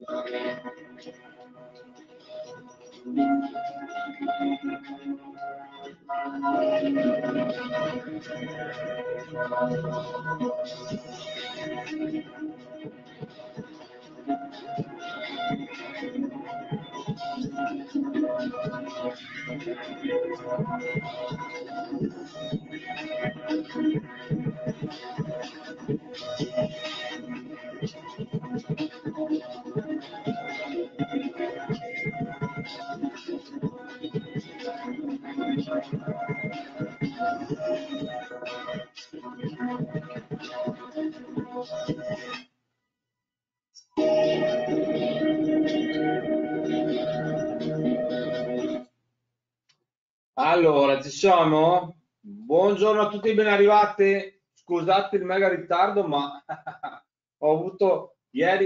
Allora, ci siamo? Buongiorno a tutti, ben arrivati. Scusate il mega ritardo, ma ho avuto ieri,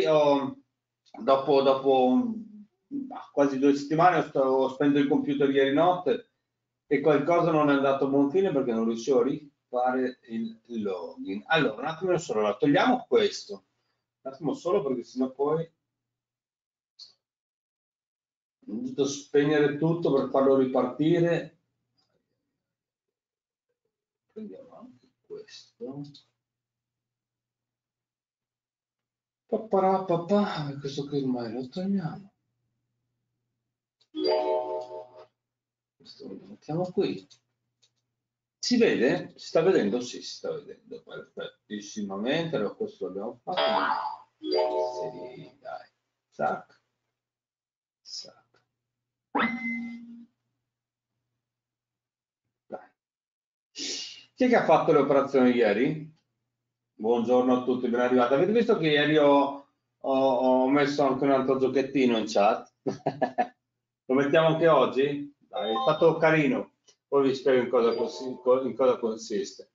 quasi 2 settimane, ho spento il computer ieri notte e qualcosa non è andato a buon fine perché non riuscivo a rifare il login. Allora, un attimo solo, togliamo questo. Un attimo solo perché sennò poi ho dovuto spegnere tutto per farlo ripartire. Prendiamo anche questo. Papà, questo qui ormai lo togliamo. Questo lo mettiamo qui. Si vede? Si sta vedendo? Sì, si sta vedendo perfettissimamente. Allora, questo l'abbiamo fatto. Sì, dai. Zac. Zac. Dai. Chi è che ha fatto le operazioni ieri? Buongiorno a tutti, ben arrivati. Avete visto che ieri ho messo anche un altro giochettino in chat? Lo mettiamo anche oggi? Dai, è stato carino. Poi vi spiego in cosa consiste.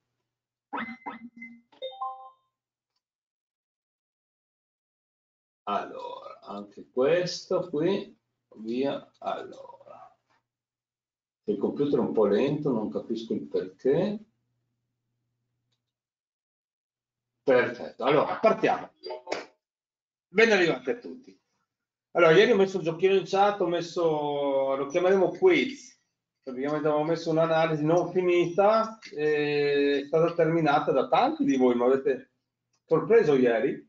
Allora, anche questo qui, via. Allora, il computer è un po' lento, non capisco il perché. Perfetto, allora partiamo. Ben arrivati a tutti. Allora, ieri ho messo un giochino in chat, lo chiameremo quiz. Praticamente avevo messo un'analisi non finita, è stata terminata da tanti di voi, mi avete sorpreso ieri.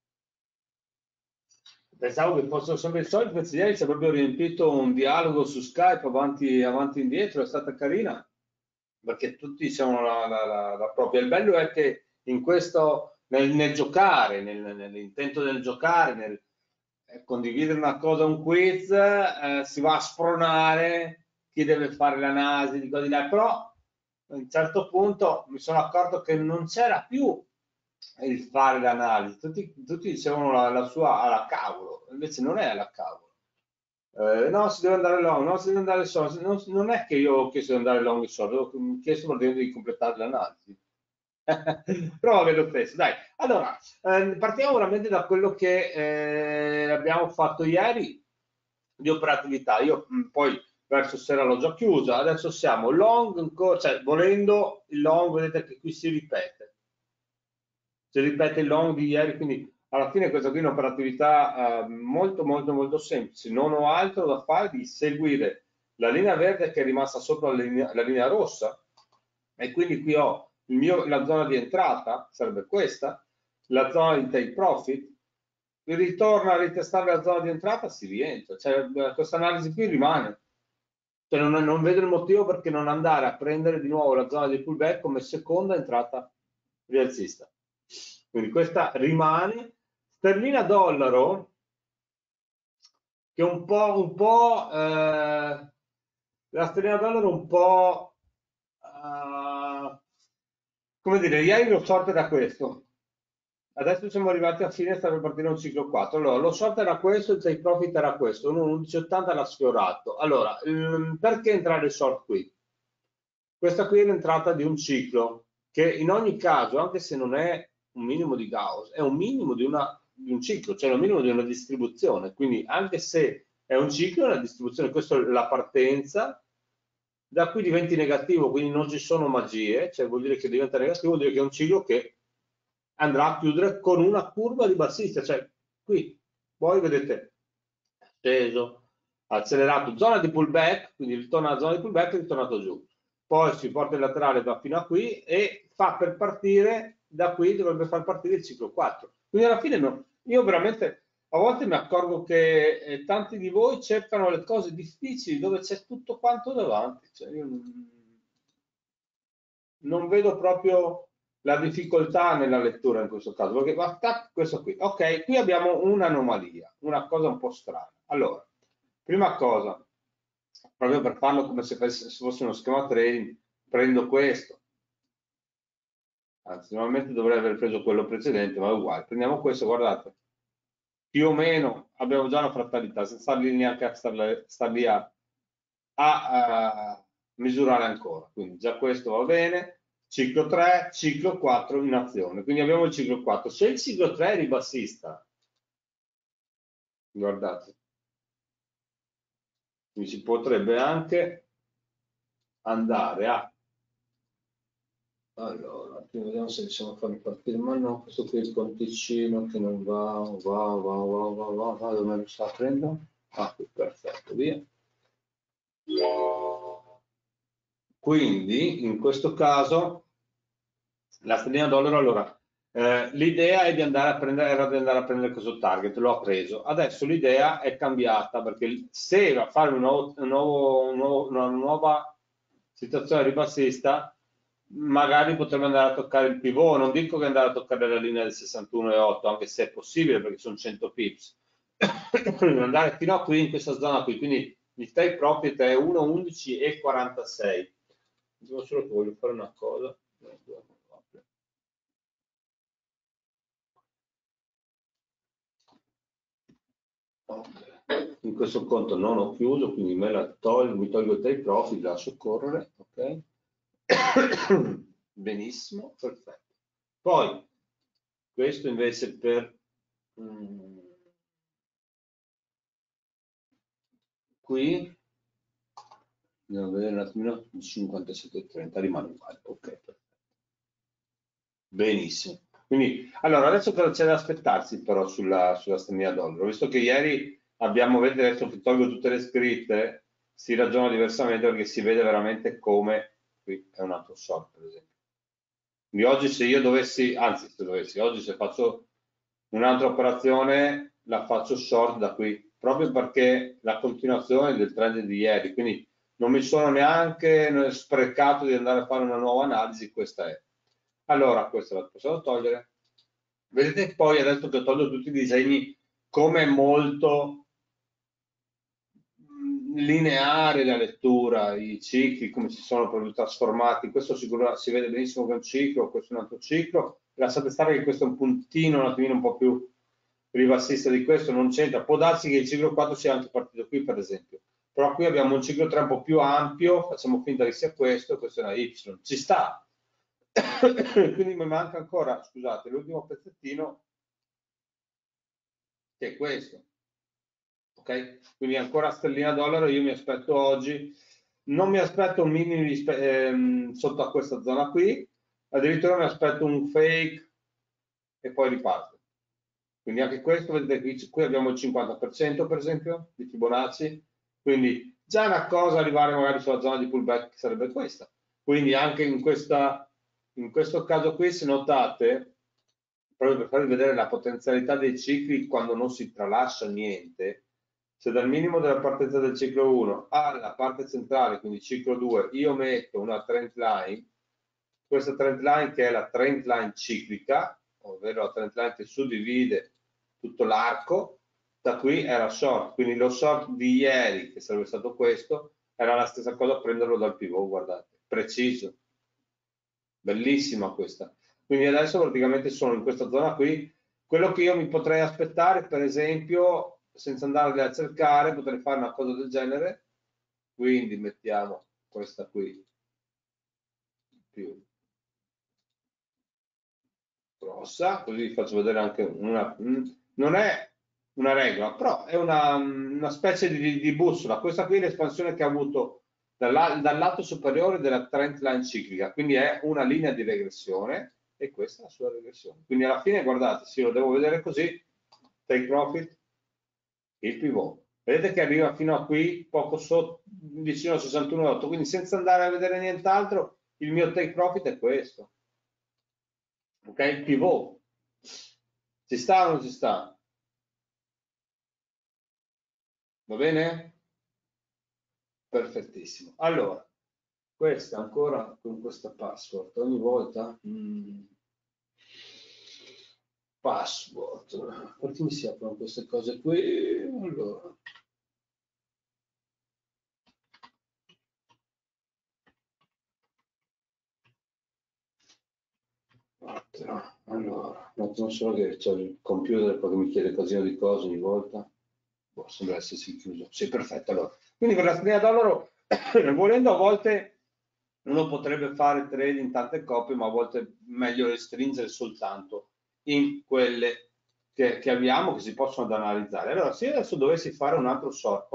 Pensavo che fossero sempre i soliti, invece ieri ci ha proprio riempito un dialogo su Skype avanti e indietro, è stata carina, perché tutti diciamo la propria. Il bello è che in questo, nel giocare, nell'intento del giocare, nel condividere una cosa, un quiz, si va a spronare chi deve fare l'analisi di cose di là, però a un certo punto mi sono accorto che non c'era più il fare l'analisi, tutti dicevano la sua alla cavolo, invece non è alla cavolo. No, si deve andare long, no, si deve andare short. Non è che io ho chiesto di andare long e short, ho chiesto praticamente di completare l'analisi. Però va bene lo stesso, dai. Allora, partiamo veramente da quello che abbiamo fatto ieri di operatività. Io poi verso sera l'ho già chiusa, adesso siamo long ancora, cioè volendo il long, vedete che qui si ripete il long di ieri, quindi alla fine questa qui è un'operatività molto molto molto semplice, non ho altro da fare di seguire la linea verde che è rimasta sopra la linea rossa e quindi qui ho la zona di entrata, sarebbe questa, la zona di take profit, ritorna a ritestare la zona di entrata, si rientra, cioè questa analisi qui rimane. Cioè, non vedo il motivo perché non andare a prendere di nuovo la zona di pullback come seconda entrata rialzista. Quindi questa rimane. Sterlina dollaro, che è la sterlina dollaro un po', come dire, ieri lo short era questo. Adesso siamo arrivati a fine, sta per partire un ciclo 4. Allora, lo short era questo, il take profit era questo, un 11,80 l'ha sfiorato. Allora, perché entrare short qui? Questa qui è l'entrata di un ciclo che in ogni caso, anche se non è un minimo di Gauss, è un minimo di un ciclo, cioè un minimo di una distribuzione. Quindi anche se è un ciclo, è una distribuzione, questa è la partenza, da qui diventi negativo, quindi non ci sono magie, cioè vuol dire che diventa negativo, vuol dire che è un ciclo che andrà a chiudere con una curva ribassista, cioè qui, poi vedete sceso, accelerato, zona di pullback, quindi ritorna alla zona di pullback e è ritornato giù, poi si porta il laterale, va fino a qui e fa per partire da qui, dovrebbe far partire il ciclo 4. Quindi alla fine no, io veramente a volte mi accorgo che tanti di voi cercano le cose difficili dove c'è tutto quanto davanti, cioè, io non vedo proprio la difficoltà nella lettura in questo caso, perché basta questo qui. Ok, qui abbiamo un'anomalia, una cosa un po' strana. Allora, prima cosa, proprio per farlo come se fosse uno schema trading, prendo questo. Anzi, normalmente dovrei aver preso quello precedente, ma è uguale. Prendiamo questo, guardate. Più o meno abbiamo già una frattalità, senza star lì neanche a star lì a misurare ancora. Quindi già questo va bene. Ciclo 3, ciclo 4 in azione. Quindi abbiamo il ciclo 4. Se il ciclo 3 è ribassista, guardate, quindi si potrebbe anche andare a... Allora, vediamo se riusciamo a farlo partire, ma no, questo qui è il conticino che non va, dove me lo sta prendendo? Ah, qui, perfetto, via. Quindi, in questo caso, la sterlina dollaro, allora, l'idea è di andare a prendere, era di andare a prendere questo target, l'ho preso. Adesso l'idea è cambiata, perché se va a fare una nuova situazione ribassista, magari potrebbe andare a toccare il pivot. Non dico che andare a toccare la linea del 61,8, anche se è possibile, perché sono 100 pips. Andare fino a qui, in questa zona qui, quindi il take profit è 1,11,46. Dico solo che voglio fare una cosa. In questo conto non ho chiuso, quindi me la tolgo, mi tolgo il take profit, lascio correre, ok? Benissimo, perfetto. Poi, questo invece per qui, andiamo a vedere un attimino, 57,30 rimane uguale, ok, perfetto. Benissimo. Quindi, allora, adesso cosa c'è da aspettarsi però sulla sterlina dollaro? Visto che ieri abbiamo, vedete, adesso che tolgo tutte le scritte, si ragiona diversamente perché si vede veramente come, qui è un altro short per esempio. Quindi oggi se io dovessi, anzi se dovessi, oggi se faccio un'altra operazione la faccio short da qui, proprio perché la continuazione del trend di ieri, quindi non mi sono neanche sprecato di andare a fare una nuova analisi, questa è. Allora, questa la possiamo togliere. Vedete poi adesso che ho tolto tutti i disegni, come è molto lineare la lettura, i cicli, come si sono proprio trasformati. Questo sicuramente si vede benissimo che è un ciclo, questo è un altro ciclo. Lasciate stare che questo è un puntino un attimino un po' più ribassista di questo, non c'entra. Può darsi che il ciclo 4 sia anche partito qui, per esempio. Però qui abbiamo un ciclo 3 un po' più ampio, facciamo finta che sia questo è una Y. Ci sta. Quindi mi manca ancora, scusate, l'ultimo pezzettino, che è questo. Ok? Quindi ancora sterlina dollaro, io mi aspetto oggi, non mi aspetto un minimo sotto a questa zona qui, addirittura mi aspetto un fake e poi riparte. Quindi anche questo, vedete qui abbiamo il 50% per esempio di Fibonacci, quindi già una cosa arrivare magari sulla zona di pullback sarebbe questa. Quindi anche in questo caso qui, se notate, proprio per farvi vedere la potenzialità dei cicli quando non si tralascia niente, se dal minimo della partenza del ciclo 1 alla parte centrale, quindi ciclo 2, io metto una trend line, questa trend line che è la trend line ciclica, ovvero la trend line che suddivide tutto l'arco, da qui era short, quindi lo short di ieri, che sarebbe stato questo, era la stessa cosa prenderlo dal pivot, guardate, preciso, bellissima questa. Quindi adesso praticamente sono in questa zona qui. Quello che io mi potrei aspettare, per esempio, senza andarle a cercare, potrei fare una cosa del genere. Quindi mettiamo questa qui più grossa, così vi faccio vedere anche una... Non è una regola, però è una specie di bussola. Questa qui è l'espansione che ha avuto dal lato superiore della trend line ciclica, quindi è una linea di regressione e questa è la sua regressione. Quindi alla fine, guardate, se io lo devo vedere così, take profit, il pivot. Vedete che arriva fino a qui, poco sotto, vicino a 61,8, quindi senza andare a vedere nient'altro, il mio take profit è questo. Ok, il pivot. Ci sta o non ci sta? Va bene? Perfettissimo. Allora, questa ancora con questa password, ogni volta... password, perché mi si aprono queste cose qui? Allora... Allora, non solo che c'è il computer che mi chiede casino di cose ogni volta. Boh, sembra essersi chiuso. Sì, perfetto. Allora. Quindi per la sterlina dollaro, volendo a volte uno potrebbe fare trade in tante coppie, ma a volte è meglio restringere soltanto in quelle che abbiamo, che si possono analizzare. Allora, se io adesso dovessi fare un altro short,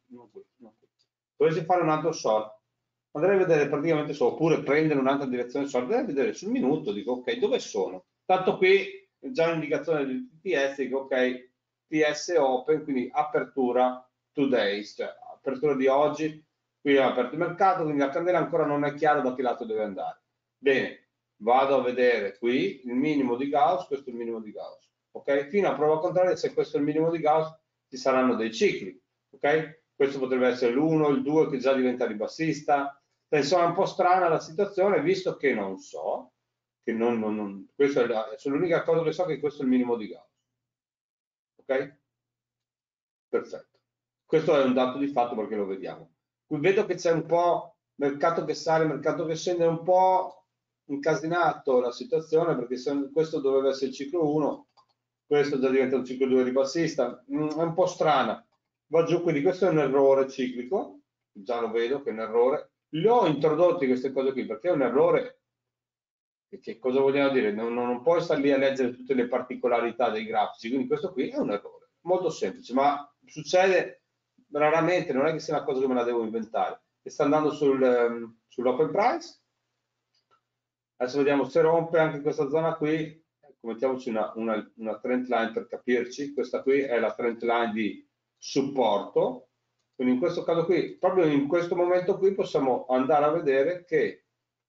dovessi fare un altro short, andrei a vedere praticamente solo, oppure prendere un'altra direzione short, andrei a vedere sul minuto, dico ok, dove sono? Tanto qui è già un'indicazione del TS, dico ok, TS open, quindi apertura today, cioè apertura di oggi, qui è aperto il mercato, quindi la candela ancora non è chiaro da che lato deve andare. Bene, vado a vedere qui il minimo di Gauss, questo è il minimo di Gauss, ok? Fino a prova contraria, se questo è il minimo di Gauss, ci saranno dei cicli, ok? Questo potrebbe essere l'1, il 2 che già diventa ribassista. Insomma, è un po' strana la situazione, visto che non so, che questa è l'unica cosa che so, che questo è il minimo di Gauss. Ok? Perfetto. Questo è un dato di fatto perché lo vediamo. Qui vedo che c'è un po' mercato che sale, mercato che scende, un po' incasinato la situazione, perché se questo doveva essere il ciclo 1, questo già diventa un ciclo 2 ribassista, è un po' strana. Va giù, quindi questo è un errore ciclico, già lo vedo che è un errore. Le ho introdotti queste cose qui perché è un errore. Che cosa vogliamo dire? Non puoi stare lì a leggere tutte le particolarità dei grafici, quindi questo qui è un errore, molto semplice, ma succede raramente, non è che sia una cosa che me la devo inventare. E sta andando sull'open price, adesso vediamo se rompe anche questa zona qui, mettiamoci una trend line per capirci, questa qui è la trend line di supporto, quindi in questo caso qui, proprio in questo momento qui possiamo andare a vedere che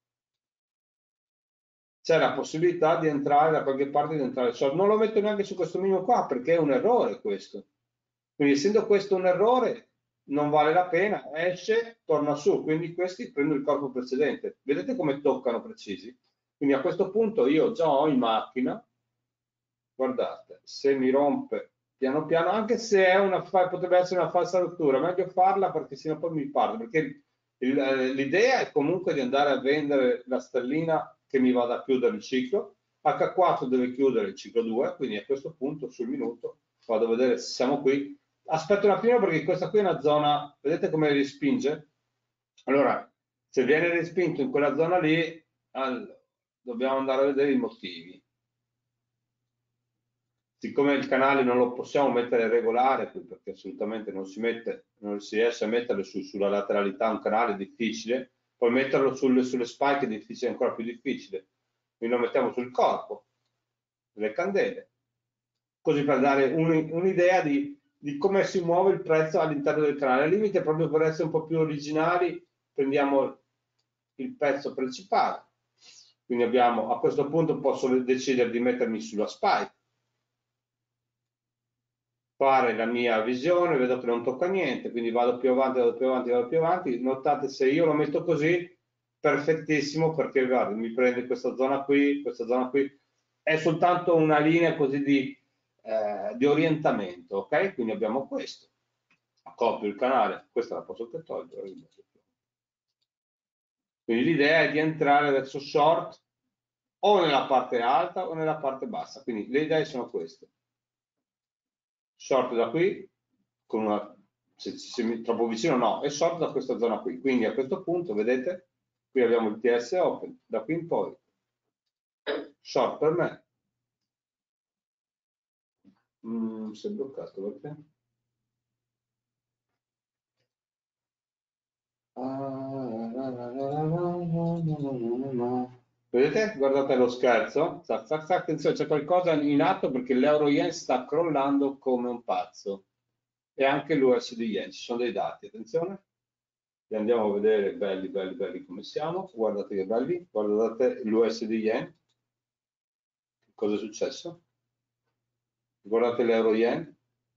c'è la possibilità di entrare da qualche parte, di entrare short. Non lo metto neanche su questo minimo qua perché è un errore questo. Quindi essendo questo un errore non vale la pena, esce, torna su, quindi questi prendo il corpo precedente. Vedete come toccano precisi? Quindi a questo punto io già ho in macchina, guardate, se mi rompe piano piano, anche se è potrebbe essere una falsa rottura, meglio farla perché sennò poi mi parte, perché l'idea è comunque di andare a vendere la sterlina che mi vada a chiudere il ciclo, H4 deve chiudere il ciclo 2, quindi a questo punto sul minuto vado a vedere se siamo qui. Aspetto un attimo perché questa qui è una zona, vedete come respinge? Allora, se viene respinto in quella zona lì, allora, dobbiamo andare a vedere i motivi. Siccome il canale non lo possiamo mettere regolare, perché assolutamente non si riesce a metterlo sulla lateralità, un canale è difficile, poi metterlo sulle spike è difficile, ancora più difficile. Quindi lo mettiamo sul corpo delle candele, così per dare un'idea di come si muove il prezzo all'interno del canale. Al limite, proprio per essere un po' più originali, prendiamo il pezzo principale. Quindi a questo punto posso decidere di mettermi sulla spike, fare la mia visione, vedo che non tocca niente, quindi vado più avanti, vado più avanti, vado più avanti. Notate se io lo metto così, perfettissimo, perché guarda, mi prende questa zona qui, è soltanto una linea così di orientamento, ok? Quindi abbiamo questo. Copio il canale, questa la posso anche togliere. Quindi l'idea è di entrare verso short o nella parte alta o nella parte bassa, quindi le idee sono queste. Short da qui, con se troppo vicino no, e short da questa zona qui. Quindi a questo punto, vedete, qui abbiamo il TS open, da qui in poi, short per me. Si è bloccato perché? Vedete? Guardate lo scherzo. Zac, zac, zac. Attenzione, c'è qualcosa in atto perché l'euro yen sta crollando come un pazzo. e anche l'USD Yen, ci sono dei dati, attenzione, li andiamo a vedere belli, belli, belli come siamo, guardate che belli, guardate l'USD Yen, cosa è successo? Guardate l'euro Yen,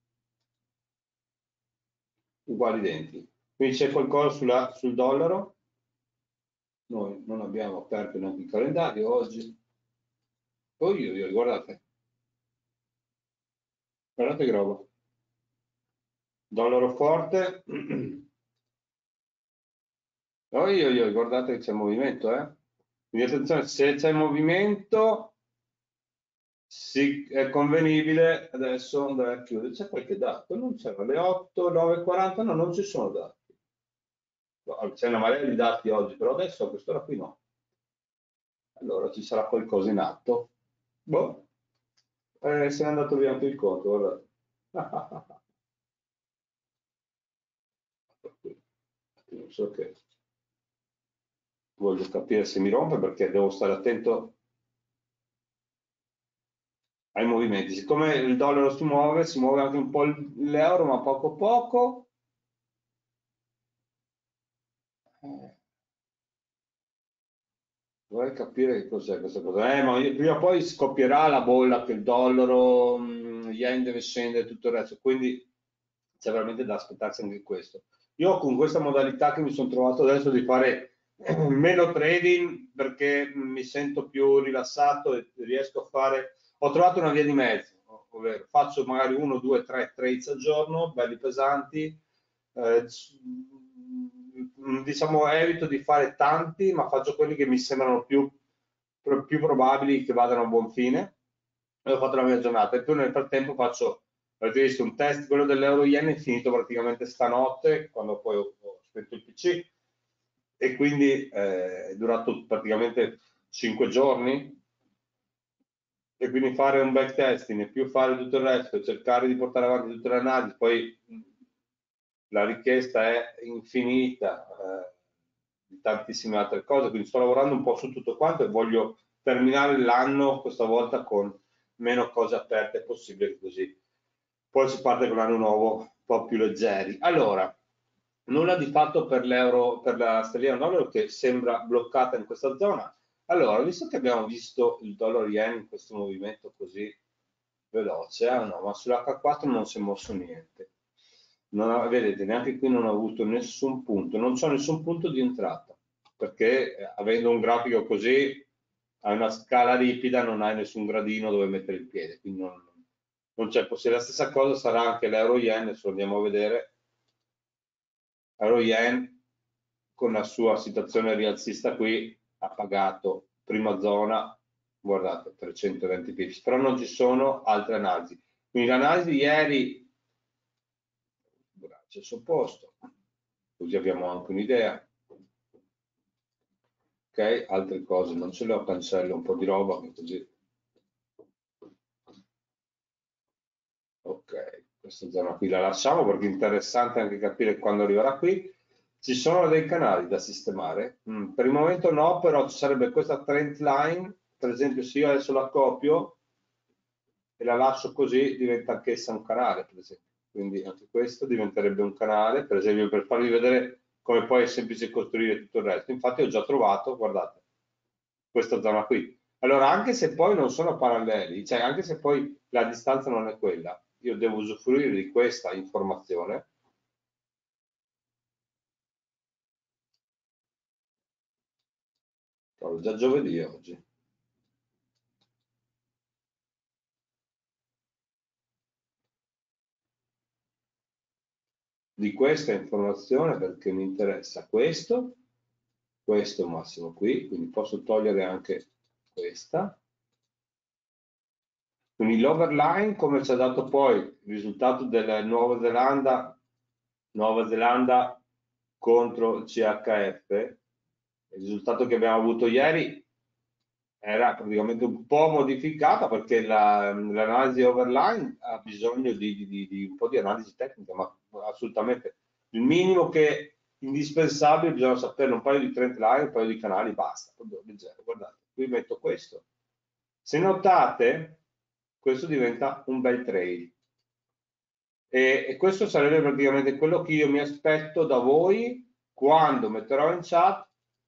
uguali identici. Quindi c'è qualcosa sul dollaro, noi non abbiamo aperto neanche il calendario oggi, guardate, guardate che roba, dollaro forte, guardate che c'è movimento, quindi attenzione, se c'è movimento sì, è convenibile adesso andare a chiudere. C'è qualche dato? Non c'era alle 8, 9:40, no, non ci sono dati. C'è una marea di dati oggi, però adesso a quest'ora qui no. Allora ci sarà qualcosa in atto. Boh, se n'è andato via anche il conto, guardate. Non so che voglio capire se mi rompe perché devo stare attento ai movimenti. Siccome il dollaro si muove anche un po' l'euro, ma poco poco. Vorrei capire che cos'è questa cosa. Ma prima o poi scoppierà la bolla che il dollaro, yen deve scendere e tutto il resto, quindi c'è veramente da aspettarsi anche questo. Io con questa modalità che mi sono trovato adesso di fare meno trading perché mi sento più rilassato e riesco a fare, ho trovato una via di mezzo, ovvero faccio magari 1, 2, 3 trades al giorno, belli pesanti, eh, diciamo evito di fare tanti, ma faccio quelli che mi sembrano più probabili che vadano a buon fine e ho fatto la mia giornata e poi nel frattempo faccio, avete visto, un test, quello dell'euro yen è finito praticamente stanotte quando poi ho spento il PC e quindi è durato praticamente 5 giorni e quindi fare un backtesting e più fare tutto il resto, cercare di portare avanti tutte le analisi, poi la richiesta è infinita di tantissime altre cose, quindi sto lavorando un po' su tutto quanto e voglio terminare l'anno questa volta con meno cose aperte possibile, così poi si parte con l'anno nuovo un po' più leggeri. Allora, nulla di fatto per l'euro, per la sterlina dollaro che sembra bloccata in questa zona. Allora, visto che abbiamo visto il dollaro yen in questo movimento così veloce, no, ma sull'H4 non si è mosso niente. Vedete, neanche qui non ho avuto nessun punto, non c'è nessun punto di entrata, perché avendo un grafico così, a una scala ripida, non hai nessun gradino dove mettere il piede, quindi non c'è possibile. La stessa cosa sarà anche l'euro yen, adesso andiamo a vedere, euro yen con la sua situazione rialzista qui ha pagato prima zona, guardate, 320 pips, però non ci sono altre analisi. Quindi l'analisi di ieri c'è il suo posto, così abbiamo anche un'idea. Ok, altre cose non ce le ho, cancello un po' di roba così. Ok, questa zona qui la lasciamo perché è interessante anche capire quando arriverà qui. Ci sono dei canali da sistemare? Per il momento no, però ci sarebbe questa trend line, per esempio se io adesso la copio e la lascio così diventa anch'essa un canale, per esempio. Quindi anche questo diventerebbe un canale, per esempio per farvi vedere come poi è semplice costruire tutto il resto. Infatti ho già trovato, guardate, questa zona qui. Allora, anche se poi non sono paralleli, cioè anche se poi la distanza non è quella, io devo usufruire di questa informazione. Già giovedì oggi. Di questa informazione perché mi interessa questo massimo qui, quindi posso togliere anche questa. Quindi l'overline, come ci ha dato poi il risultato della Nuova Zelanda contro il CHF, il risultato che abbiamo avuto ieri era praticamente un po' modificata perché l'analisi overline ha bisogno di un po' di analisi tecnica, ma assolutamente il minimo che è indispensabile, bisogna sapere un paio di trend line, un paio di canali, basta, proprio leggero. Guardate, qui metto questo. Se notate, questo diventa un bel trade. E questo sarebbe praticamente quello che io mi aspetto da voi quando metterò in chat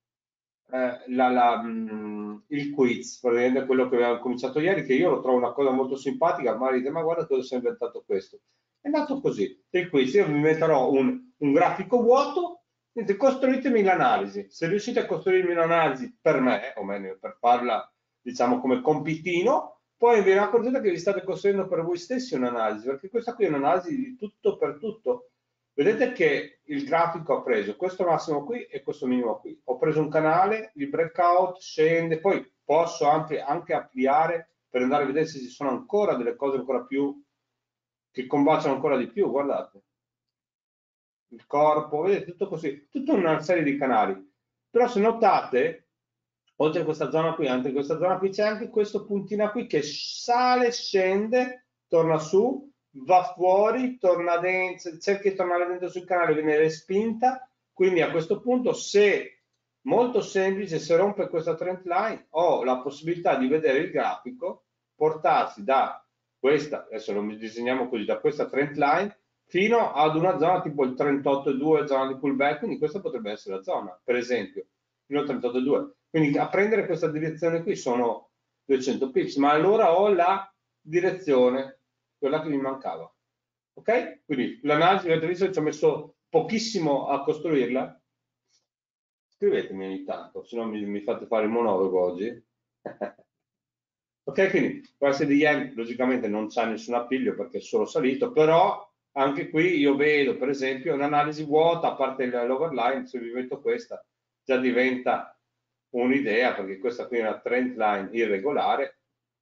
il quiz, praticamente quello che avevamo cominciato ieri, che io lo trovo una cosa molto simpatica, ma dite, ma guarda cosa si è inventato questo. È nato così, il quiz, io vi metterò un grafico vuoto, dite, costruitemi l'analisi. Se riuscite a costruirmi un'analisi per me, o meglio, per farla, diciamo, come compitino, poi vi accorgete che vi state costruendo per voi stessi un'analisi, perché questa qui è un'analisi di tutto per tutto. Vedete che il grafico ha preso questo massimo qui e questo minimo qui. Ho preso un canale, il breakout scende, poi posso anche ampliare per andare a vedere se ci sono ancora delle cose ancora più che combaciano ancora di più, guardate. Il corpo, vedete, tutto così, tutta una serie di canali. Però se notate, oltre a questa zona qui, anche in questa zona qui c'è anche questo puntino qui che sale, scende, torna su, va fuori, torna dentro, cerca di tornare dentro sul canale, viene respinta, quindi a questo punto se, molto semplice, se rompe questa trend line ho la possibilità di vedere il grafico, portarsi da questa, adesso lo disegniamo così, da questa trend line fino ad una zona tipo il 38,2, zona di pullback, quindi questa potrebbe essere la zona, per esempio, fino al 38,2. Quindi a prendere questa direzione qui sono 200 pips, ma allora ho la direzione, quella che mi mancava. Ok? Quindi l'analisi, avete visto che ci ho messo pochissimo a costruirla? Scrivetemi ogni tanto, se no mi fate fare il monologo oggi. Ok, quindi questa di yen logicamente non c'ha nessun appiglio perché è solo salito, però anche qui io vedo per esempio un'analisi vuota, a parte l'overline, se vi metto questa già diventa un'idea, perché questa qui è una trend line irregolare,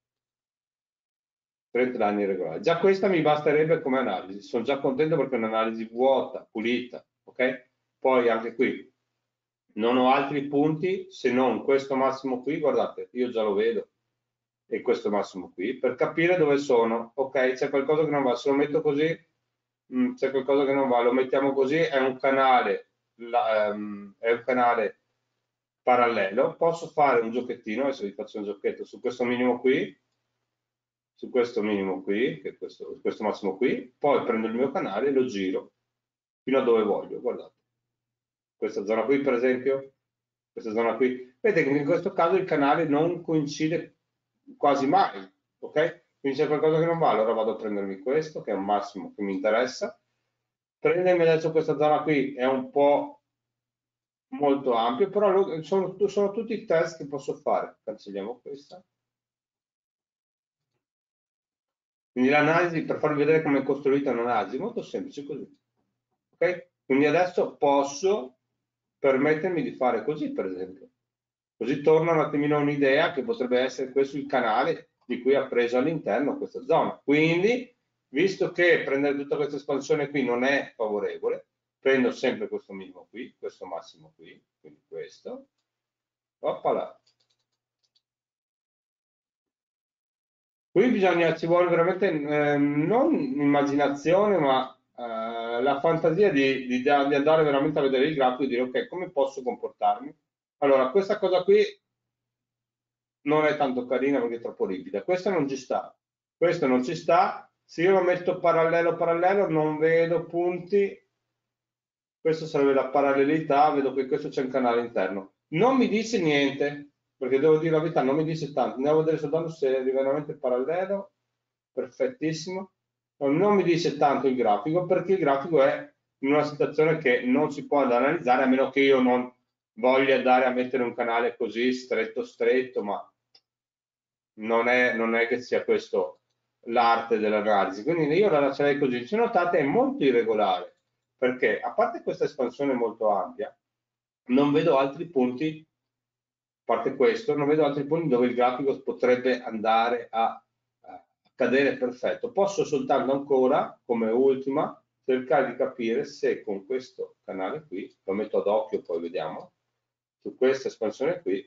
già questa mi basterebbe come analisi, sono già contento perché è un'analisi vuota, pulita, ok? Poi anche qui non ho altri punti se non questo massimo qui, guardate, io già lo vedo, e questo massimo qui, per capire dove sono. Ok, c'è qualcosa che non va, se lo metto così, c'è qualcosa che non va, lo mettiamo così, è un canale parallelo, posso fare un giochettino, adesso vi faccio un giochetto su questo minimo qui, su questo minimo qui, che è questo massimo qui, poi prendo il mio canale e lo giro fino a dove voglio, guardate. Questa zona qui per esempio, questa zona qui, vedete che in questo caso il canale non coincide quasi mai, ok? Quindi c'è qualcosa che non va, allora vado a prendermi questo, che è un massimo che mi interessa, prendermi adesso questa zona qui è un po' molto ampio, però sono tutti i test che posso fare. Cancelliamo questa. Quindi l'analisi, per farvi vedere come è costruita un'analisi, molto semplice così. Ok? Quindi adesso posso permettermi di fare così, per esempio. Così torna un attimino un'idea che potrebbe essere questo il canale di cui ha preso all'interno questa zona. Quindi, visto che prendere tutta questa espansione qui non è favorevole, prendo sempre questo minimo qui, questo massimo qui, quindi questo, oppala. Qui ci vuole veramente non immaginazione, ma la fantasia di andare veramente a vedere il grafico e dire ok, come posso comportarmi? Allora, questa cosa qui non è tanto carina perché è troppo ripida, questa non ci sta, questo non ci sta, se io lo metto parallelo parallelo non vedo punti, questo sarebbe la parallelità, vedo che questo c'è un canale interno, non mi dice niente, perché devo dire la verità, non mi dice tanto, andiamo a vedere soltanto se è veramente parallelo, perfettissimo, non mi dice tanto il grafico, perché il grafico è in una situazione che non si può andare ad analizzare, a meno che io non voglia andare a mettere un canale così stretto stretto, ma non è che sia questo l'arte dell'analisi, quindi io la lascerei così. Se notate è molto irregolare, perché a parte questa espansione molto ampia, non vedo altri punti, a parte questo, non vedo altri punti dove il grafico potrebbe andare a cadere perfetto. Posso soltanto ancora, come ultima, cercare di capire se con questo canale qui, lo metto ad occhio poi vediamo, su questa espansione qui,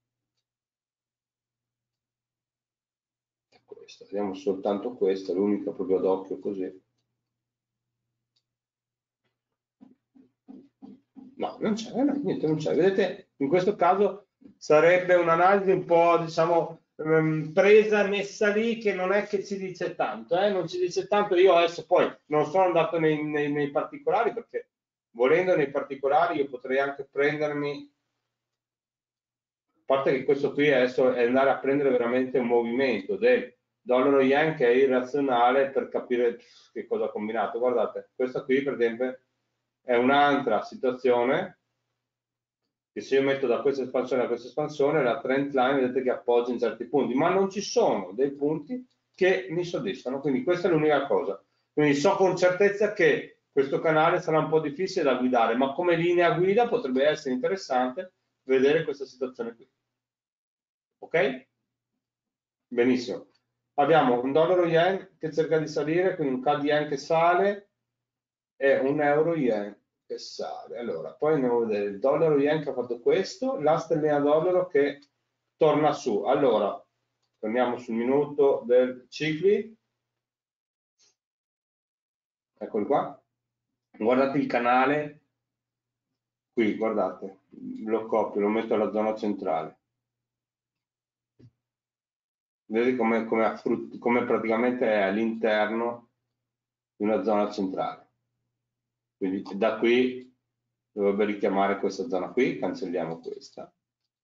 questa, vediamo soltanto questa, l'unica proprio ad occhio così. No, non c'è, niente, non c'è. Vedete, in questo caso sarebbe un'analisi un po', diciamo, presa messa lì che non è che ci dice tanto, non ci dice tanto. Io adesso poi non sono andato nei particolari, perché volendo nei particolari io potrei anche prendermi, a parte che questo qui adesso è andare a prendere veramente un movimento del dollaro yen che è irrazionale per capire che cosa ha combinato. Guardate, questa qui per esempio è un'altra situazione che se io metto da questa espansione a questa espansione, la trend line vedete che appoggia in certi punti, ma non ci sono dei punti che mi soddisfano, quindi questa è l'unica cosa. Quindi so con certezza che questo canale sarà un po' difficile da guidare, ma come linea guida potrebbe essere interessante vedere questa situazione qui. Ok? Benissimo. Abbiamo un dollaro yen che cerca di salire, quindi un CAD yen che sale e un euro yen che sale. Allora, poi andiamo a vedere il dollaro yen che ha fatto questo, la stellina dollaro che torna su. Allora, torniamo sul minuto del cicli. Eccoli qua. Guardate il canale. Qui, guardate, lo copio, lo metto alla zona centrale. Vedi come praticamente è all'interno di una zona centrale. Quindi da qui dovrebbe richiamare questa zona qui, cancelliamo questa.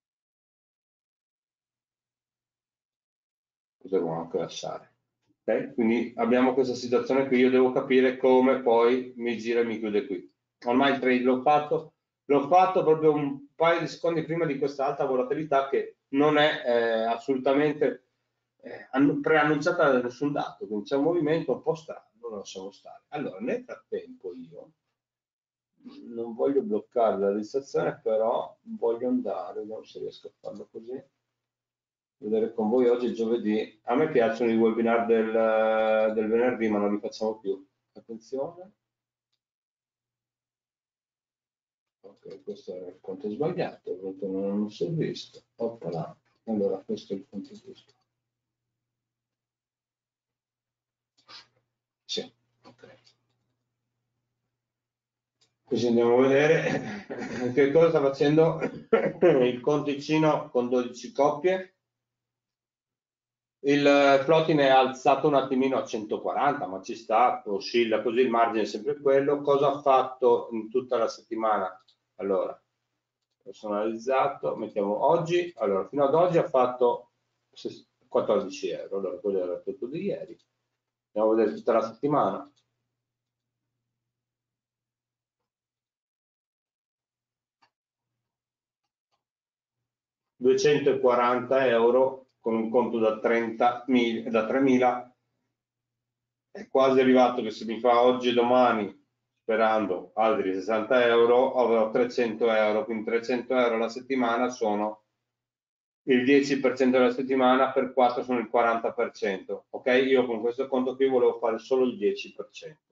Potremmo anche lasciare. Okay? Quindi abbiamo questa situazione qui, io devo capire come poi mi gira e mi chiude qui. Ormai il trade l'ho fatto proprio un paio di secondi prima di questa alta volatilità che non è assolutamente preannunciata da nessun dato, quindi c'è un movimento un po' strano, lo lasciamo stare. Allora, nel frattempo io non voglio bloccare la registrazione, però voglio andare, vediamo se riesco a farlo così, vedere con voi oggi è giovedì. A me piacciono i webinar del venerdì, ma non li facciamo più. Attenzione. Ok, questo è il conto sbagliato, non si è visto. Oppala. Allora, questo è il conto giusto. Sì, ok. Così andiamo a vedere che cosa sta facendo il conticino con 12 coppie. Il floating è alzato un attimino a 140, ma ci sta, oscilla così, il margine è sempre quello. Cosa ha fatto in tutta la settimana? Allora, personalizzato, mettiamo oggi, allora fino ad oggi ha fatto 14 euro, allora quello era tutto di ieri. Andiamo a vedere tutta la settimana. €240 con un conto da 3.000, è quasi arrivato che se mi fa oggi e domani, sperando altri 60 euro, avrò 300 euro, quindi 300 euro alla settimana sono il 10% della settimana, per 4 sono il 40%, ok? Io con questo conto qui volevo fare solo il 10%.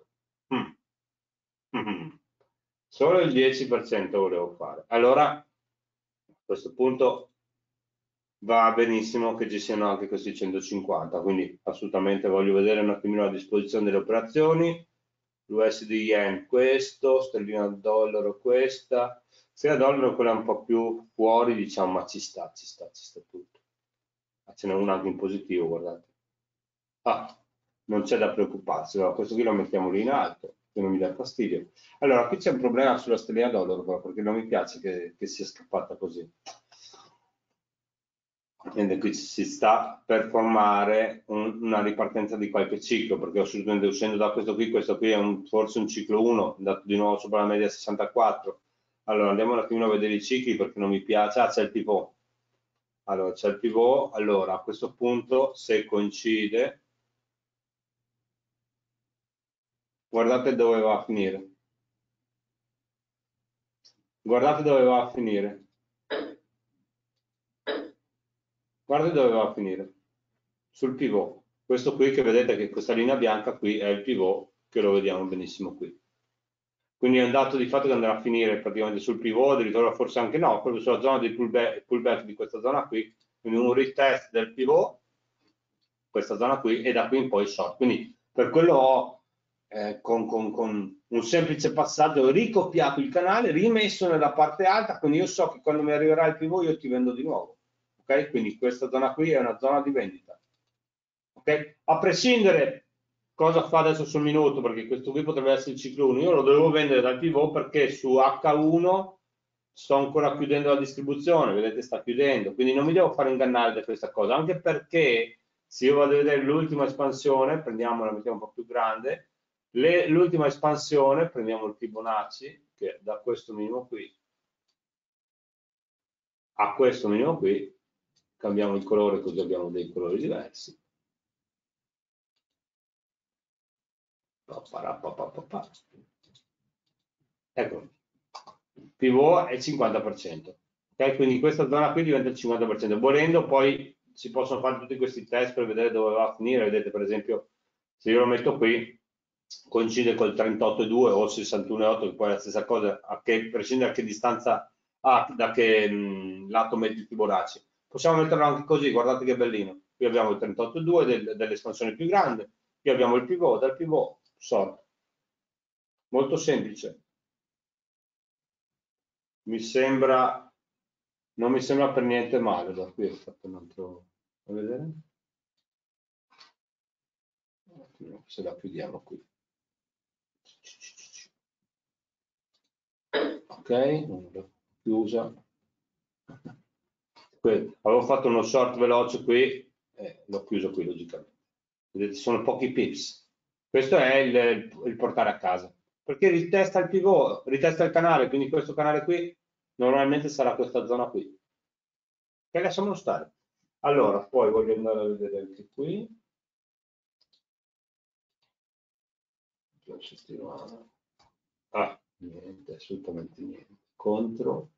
Solo il 10% volevo fare. Allora, a questo punto va benissimo che ci siano anche questi 150, quindi assolutamente voglio vedere un attimino la disposizione delle operazioni. L'USD yen questo, sterlina dollaro questa, sterlina dollaro quella un po' più fuori, diciamo, ma ci sta tutto. Ma ce n'è una anche in positivo, guardate. Ah, non c'è da preoccuparsi, allora questo qui lo mettiamo lì in alto, che non mi dà fastidio. Allora, qui c'è un problema sulla sterlina dollaro, però, perché non mi piace che sia scappata così. Quindi qui si sta per formare una ripartenza di qualche ciclo, perché assolutamente uscendo da questo qui è forse un ciclo 1, andato di nuovo sopra la media 64. Allora andiamo un attimino a vedere i cicli perché non mi piace. Ah, c'è il pivot. Allora c'è il pivot, allora a questo punto se coincide, guardate dove va a finire. Guardate dove va a finire. Guardate dove va a finire. Sul pivot. Questo qui che vedete che questa linea bianca qui è il pivot, che lo vediamo benissimo qui. Quindi è un dato di fatto che andrà a finire praticamente sul pivot, addirittura forse anche no, proprio sulla zona di pullback di questa zona qui, quindi un retest del pivot, questa zona qui, e da qui in poi short. Quindi per quello ho con un semplice passaggio ricopiato il canale, rimesso nella parte alta, quindi io so che quando mi arriverà il pivot io ti vendo di nuovo. ok? Quindi questa zona qui è una zona di vendita, ok? A prescindere cosa fa adesso sul minuto, perché questo qui potrebbe essere il ciclo 1, io lo devo vendere dal pivot perché su H1 sto ancora chiudendo la distribuzione, vedete sta chiudendo, quindi non mi devo fare ingannare da questa cosa, anche perché se io vado a vedere l'ultima espansione, prendiamola, mettiamo un po' più grande, l'ultima espansione, prendiamo il Fibonacci, che da questo minimo qui a questo minimo qui, cambiamo il colore così abbiamo dei colori diversi. Ecco, il pivot è il 50%, ok? Quindi questa zona qui diventa il 50%. Volendo poi si possono fare tutti questi test per vedere dove va a finire. Vedete per esempio se io lo metto qui coincide col 38,2 o il 61,8 che poi è la stessa cosa, a che prescindere da che distanza ha, da che lato metti il Fibonacci. Possiamo metterlo anche così, guardate che bellino. Qui abbiamo il 38,2 dell'espansione più grande, qui abbiamo il pivot, dal pivot sorto. Molto semplice. Non mi sembra per niente male. Da qui ho fatto un altro, a vedere. Se la chiudiamo qui. Ok, chiusa. Avevo fatto uno short veloce qui, l'ho chiuso qui logicamente. Vedete, sono pochi pips. Questo è il portare a casa. Perché ritesta il pivot, ritesta il canale, quindi questo canale qui normalmente sarà questa zona qui. Che lasciamo stare. Allora, poi voglio andare a vedere anche qui. Ah, niente, assolutamente niente. Contro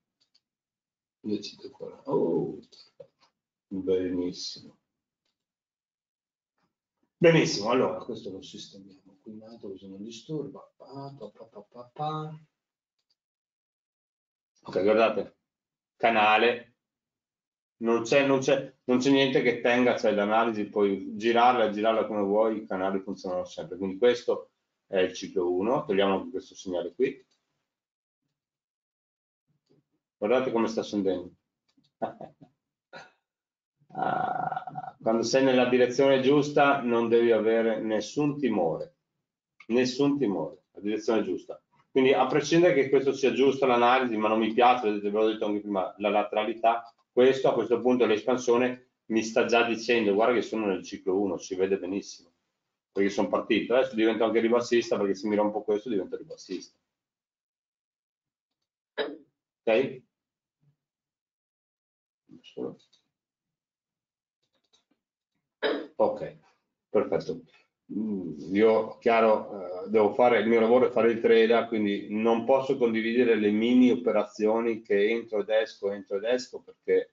240. Oh, benissimo. Benissimo, allora questo lo sistemiamo qui in alto così non disturba. Ok, guardate, canale, non c'è niente che tenga, c'è l'analisi, puoi girarla e girarla come vuoi, i canali funzionano sempre. Quindi questo è il ciclo 1, togliamo anche questo segnale qui. Guardate come sta scendendo. Quando sei nella direzione giusta non devi avere nessun timore, la direzione giusta. Quindi a prescindere che questo sia giusto l'analisi, ma non mi piace, ve l'ho detto anche prima, la lateralità, questo a questo punto l'espansione mi sta già dicendo, guarda che sono nel ciclo 1, si vede benissimo, perché sono partito, adesso divento anche ribassista, perché se mi rompo questo divento ribassista. Ok? Ok, perfetto. Io, chiaro, devo fare il mio lavoro e fare il trader, quindi non posso condividere le mini operazioni che entro ed esco perché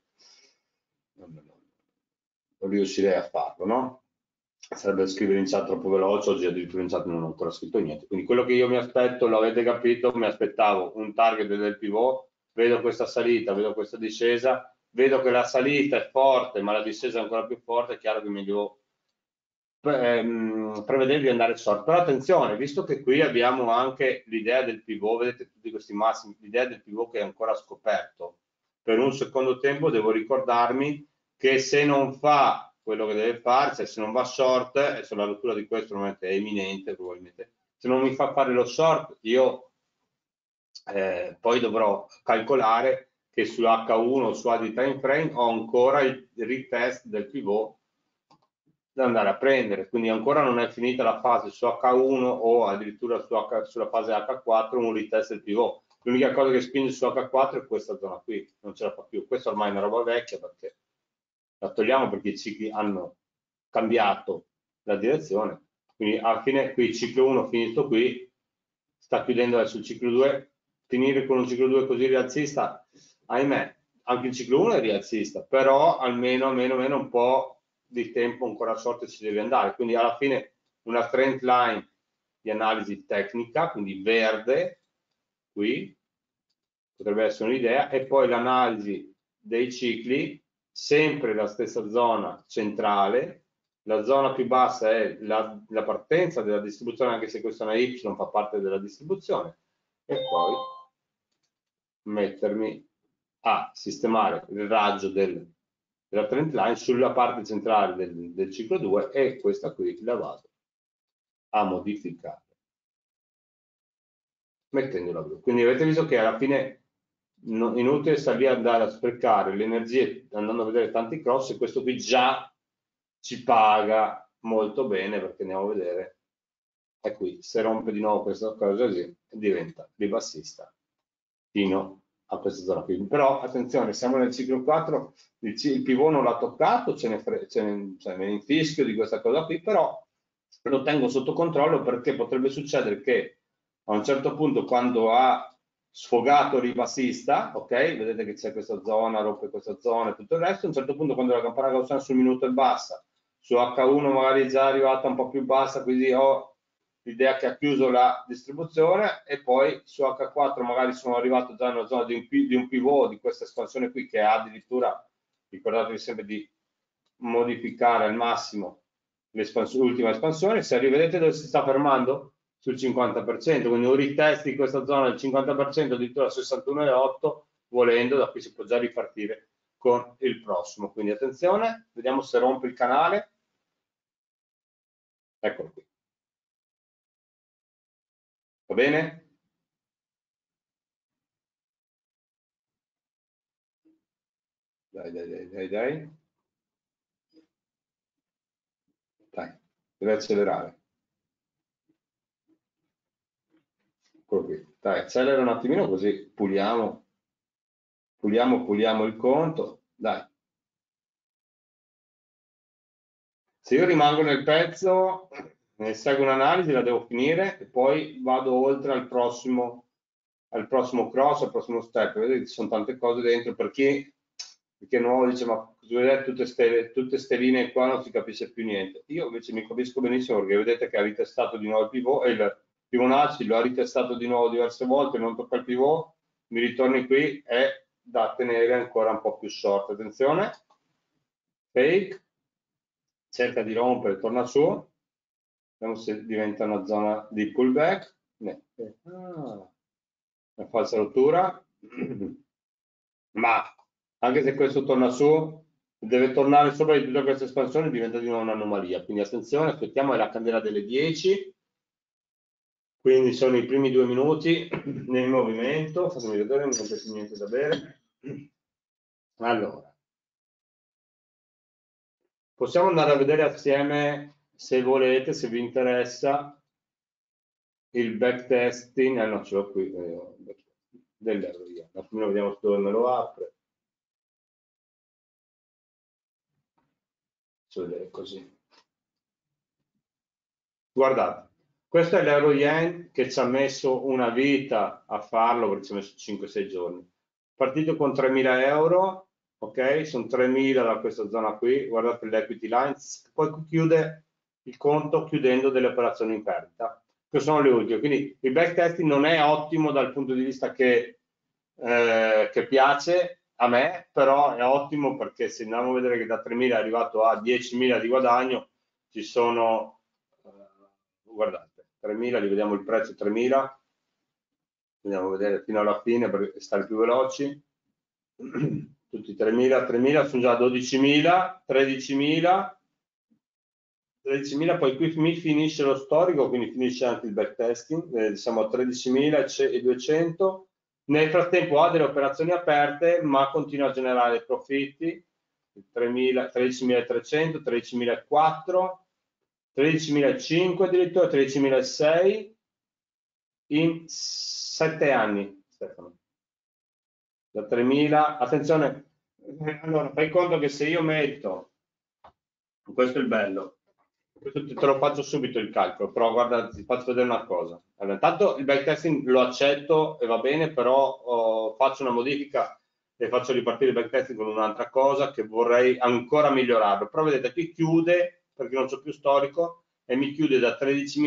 non riuscirei a farlo, no? Sarebbe scrivere in chat troppo veloce, oggi addirittura in chat non ho ancora scritto niente. Quindi quello che io mi aspetto, l'avete capito, mi aspettavo un target del pivot, vedo questa salita, vedo questa discesa, vedo che la salita è forte, ma la discesa è ancora più forte, è chiaro che mi devo prevedere di andare short. Però attenzione, visto che qui abbiamo anche l'idea del pivot, vedete tutti questi massimi, l'idea del pivot che è ancora scoperto, per un secondo tempo devo ricordarmi che se non fa quello che deve fare, cioè se non va short, e se la rottura di questo è imminente probabilmente, se non mi fa fare lo short, io poi dovrò calcolare che su H1 o su AD time frame ho ancora il retest del pivot da andare a prendere, quindi ancora non è finita la fase su H1 o addirittura sulla fase H4 un retest del pivot. L'unica cosa che spinge su H4 è questa zona qui, non ce la fa più. Questa ormai è una roba vecchia perché la togliamo perché i cicli hanno cambiato la direzione. Quindi alla fine qui il ciclo 1 finito qui, sta chiudendo adesso il ciclo 2, finire con un ciclo 2 così rialzista, ahimè, anche il ciclo 1 è rialzista, però almeno un po' di tempo ancora short ci deve andare. Quindi alla fine una trend line di analisi tecnica, quindi verde, qui, potrebbe essere un'idea, e poi l'analisi dei cicli, sempre la stessa zona centrale, la zona più bassa è la partenza della distribuzione, anche se questa è una Y, fa parte della distribuzione, e poi mettermi a sistemare il raggio del della trend line sulla parte centrale del ciclo 2 e questa qui la vado a modificare mettendola blu. Quindi avete visto che alla fine inutile stare lì ad andare a sprecare le energie andando a vedere tanti cross, e questo qui già ci paga molto bene, perché andiamo a vedere, è qui, se rompe di nuovo questa cosa così diventa ribassista fino a questa zona qui. Però attenzione, siamo nel ciclo 4, il pivot non l'ha toccato, me ne infischio di questa cosa qui, però lo tengo sotto controllo, perché potrebbe succedere che a un certo punto, quando ha sfogato ribassista, ok, vedete che c'è questa zona, rompe questa zona e tutto il resto, a un certo punto, quando la campana gaussiana sul minuto è bassa, su H1 magari è già arrivata un po' più bassa, quindi ho l'idea che ha chiuso la distribuzione, e poi su H4 magari sono arrivato già nella zona di un pivot di questa espansione qui, che ha addirittura, ricordatevi sempre di modificare al massimo l'ultima espansione. Se vedete dove si sta fermando? Sul 50%, quindi un retest di questa zona del 50%, addirittura 61,8, volendo, da qui si può già ripartire con il prossimo. Quindi attenzione, vediamo se rompe il canale. Eccolo qui. Va bene? Dai. Dai, deve accelerare. Eccolo qui. Dai, accelera un attimino, così puliamo il conto. Dai. Se io rimango nel pezzo, seguo un'analisi, la devo finire e poi vado oltre al prossimo cross, al prossimo step. Vedete, ci sono tante cose dentro, perché nuovo dice: ma tutte ste linee qua non si capisce più niente. Io invece mi capisco benissimo, perché vedete che ha ritestato di nuovo il pivot, e il Fibonacci lo ha ritestato di nuovo diverse volte, non tocca il pivot, mi ritorni qui, è da tenere ancora un po' più short. Attenzione, fake, cerca di rompere, torna su, vediamo se diventa una zona di pullback. Una falsa rottura, ma anche se questo torna su, deve tornare sopra di tutta questa espansione, diventa di nuovo un'anomalia. Quindi attenzione, aspettiamo, è la candela delle 10, quindi sono i primi 2 minuti nel movimento. Fatemi vedere, non c'è più niente da bere. Allora, possiamo andare a vedere assieme, se volete, se vi interessa, il backtesting. No, ce l'ho qui, dell'euro. Un attimino vediamo dove me lo apre. Faccio vedere così. Guardate, questo è l'euro yen, che ci ha messo una vita a farlo, perché ci ha messo 5-6 giorni. Partito con 3.000 euro, ok? Sono 3.000 da questa zona qui, guardate l'equity lines, poi chiude il conto chiudendo delle operazioni in perdita, che sono le ultime. Quindi il backtesting non è ottimo dal punto di vista che piace a me, però è ottimo perché se andiamo a vedere che da 3.000 è arrivato a 10.000 di guadagno, ci sono, guardate, 3.000, li vediamo il prezzo 3.000, andiamo a vedere fino alla fine per stare più veloci. Tutti 3.000 sono già 12.000, 13.000, 13.000, poi qui mi finisce lo storico, quindi finisce anche il backtesting, siamo a 13.200. Nel frattempo ha delle operazioni aperte, ma continua a generare profitti, 13.300, 13.400, 13.500 addirittura, 13.600 in 7 anni, Stefano. Da 3.000, attenzione, allora fai conto che se io metto, questo è il bello, questo te lo faccio subito il calcolo, però guarda, ti faccio vedere una cosa. Allora, intanto il backtesting lo accetto e va bene, però faccio una modifica e faccio ripartire il backtesting con un'altra cosa che vorrei ancora migliorarlo. Però vedete, qui chiude, perché non c'ho più storico, e mi chiude da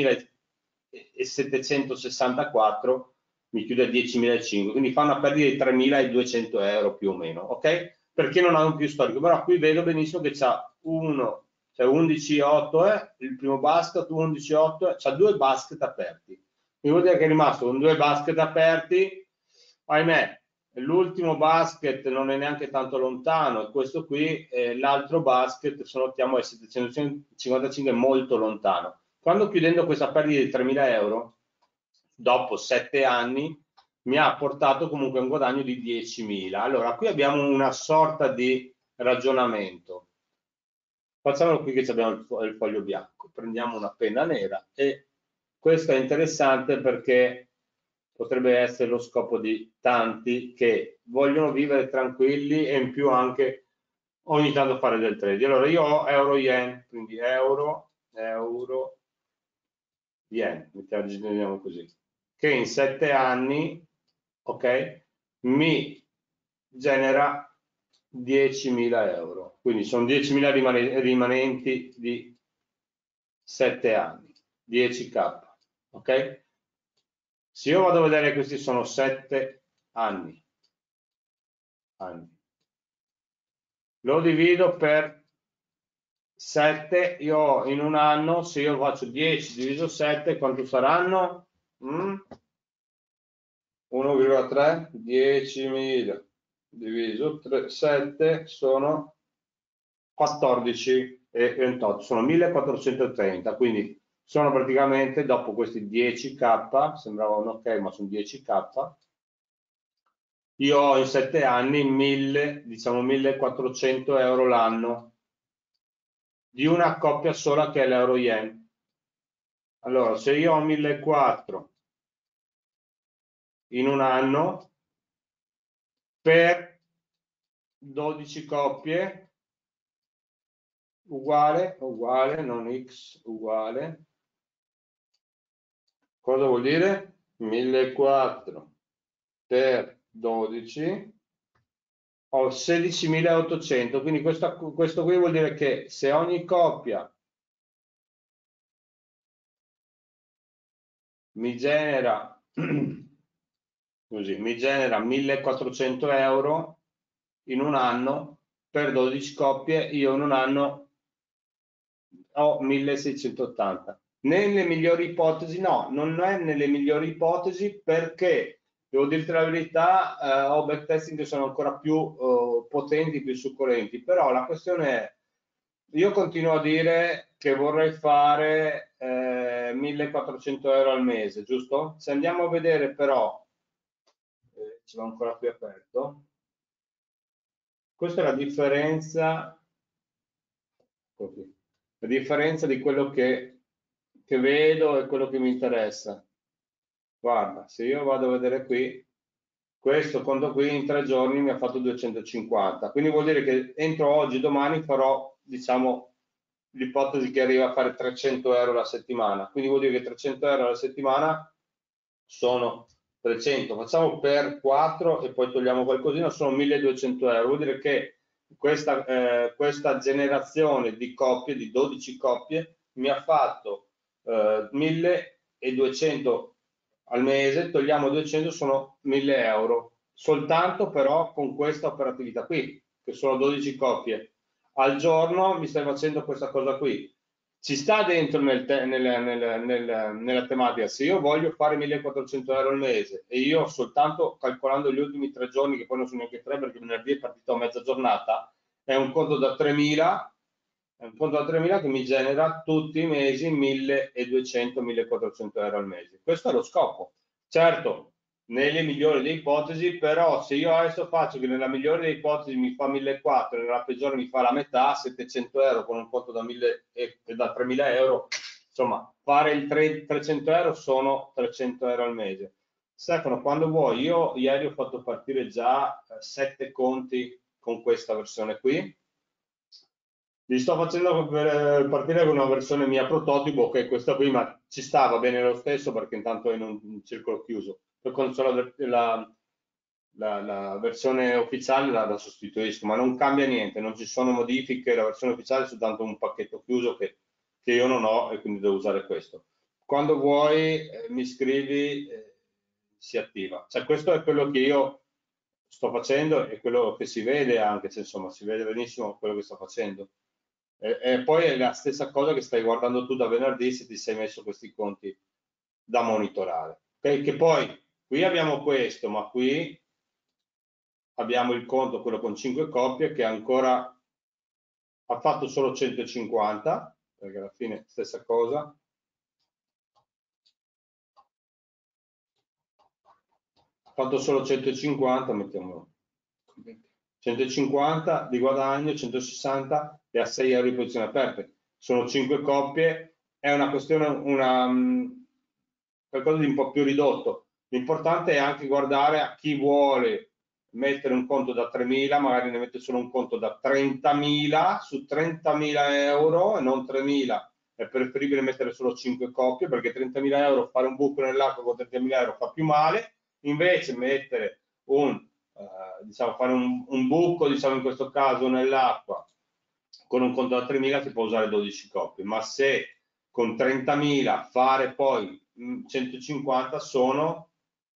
13.764, mi chiude a 10.500, quindi fa una perdita di 3.200 euro più o meno, ok? Perché non hanno più storico, però qui vedo benissimo che c'ha 11,8 il primo basket, 11,8, c'ha 2 basket aperti. Mi vuol dire che è rimasto con 2 basket aperti, ahimè, l'ultimo basket non è neanche tanto lontano, e questo qui, l'altro basket, sono chiamo ai 755, molto lontano. Quando chiudendo questa perdita di 3.000 euro, dopo 7 anni, mi ha portato comunque un guadagno di 10.000. Allora, qui abbiamo una sorta di ragionamento. Facciamolo qui che abbiamo il foglio bianco, prendiamo una penna nera, e questo è interessante perché potrebbe essere lo scopo di tanti che vogliono vivere tranquilli e in più anche ogni tanto fare del trading. Allora io ho euro-yen, quindi euro-yen, mettiamo così, che in 7 anni, ok, mi genera 10.000 euro. Quindi sono 10.000 rimanenti di 7 anni, 10k, ok? Se io vado a vedere, questi sono 7 anni. Lo divido per 7, io ho in un anno, se io faccio 10 diviso 7, quanto saranno? 1,3, 10.000 diviso 7 sono 14,28, sono 1.430, quindi sono praticamente, dopo questi 10k, sembrava un ok, ma sono 10k, io ho in 7 anni 1.000, diciamo 1.400 euro l'anno di una coppia sola che è l'euro yen. Allora, se io ho 1.400 in un anno per 12 coppie, uguale, non x, uguale, cosa vuol dire? 1.400 per 12 ho 16.800, quindi questo qui vuol dire che se ogni coppia mi genera così, mi genera 1.400 euro in un anno, per 12 coppie io in un anno ho 1.680. Nelle migliori ipotesi no, non è nelle migliori ipotesi, perché devo dirti la verità, ho backtesting che sono ancora più potenti, più succulenti, però la questione è, io continuo a dire che vorrei fare 1.400 euro al mese, giusto? Se andiamo a vedere però, ce l'ho ancora qui aperto, questa è la differenza, la differenza di quello che vedo e quello che mi interessa. Guarda, se io vado a vedere qui, questo conto qui in 3 giorni mi ha fatto 250, quindi vuol dire che entro oggi e domani farò, diciamo, l'ipotesi che arriva a fare 300 euro la settimana, quindi vuol dire che 300 euro alla settimana sono 300, facciamo per 4 e poi togliamo qualcosina, sono 1.200 euro, vuol dire che questa generazione di coppie, di 12 coppie, mi ha fatto 1.200 al mese, togliamo 200, sono 1.000 euro, soltanto però con questa operatività qui, che sono 12 coppie. Al giorno mi stai facendo questa cosa qui. Ci sta dentro nella tematica. Se io voglio fare 1.400 euro al mese e io soltanto calcolando gli ultimi 3 giorni, che poi non sono neanche 3 perché venerdì è partito a mezza giornata, è un conto da 3.000, è un conto da 3.000 che mi genera tutti i mesi 1.200-1.400 euro al mese. Questo è lo scopo. Certo, nelle migliori delle ipotesi, però se io adesso faccio che nella migliore delle ipotesi mi fa 1.400 e nella peggiore mi fa la metà, 700 euro con un conto da 3.000 euro, insomma, fare il 300 euro sono 300 euro al mese. Stefano, quando vuoi, io ieri ho fatto partire già 7 conti con questa versione qui. Li sto facendo partire con una versione mia prototipo, che è questa qui, ma ci sta, va bene lo stesso perché intanto è in un circolo chiuso. Poi quando c'è la versione ufficiale la sostituisco, ma non cambia niente, non ci sono modifiche, la versione ufficiale è soltanto un pacchetto chiuso che io non ho e quindi devo usare questo. Quando vuoi mi scrivi, si attiva. Cioè, questo è quello che io sto facendo e quello che si vede anche, se insomma si vede benissimo quello che sto facendo. E poi è la stessa cosa che stai guardando tu da venerdì se ti sei messo questi conti da monitorare. Okay? Che poi qui abbiamo questo, ma qui abbiamo il conto, quello con 5 coppie, che ancora ha fatto solo 150, perché alla fine stessa cosa. Ha fatto solo 150, mettiamolo 150 di guadagno, 160 e a 6 euro di posizioni aperte. Sono 5 coppie, è una questione, qualcosa di un po' più ridotto. L'importante è anche guardare a chi vuole mettere un conto da 3.000, magari ne mette solo un conto da 30.000, su 30.000 euro e non 3.000. È preferibile mettere solo 5 coppie, perché 30.000 euro, fare un buco nell'acqua con 30.000 euro fa più male. Invece mettere diciamo, fare un buco, diciamo in questo caso nell'acqua, con un conto da 3.000 si può usare 12 coppie, ma se con 30.000 fare poi 150 sono,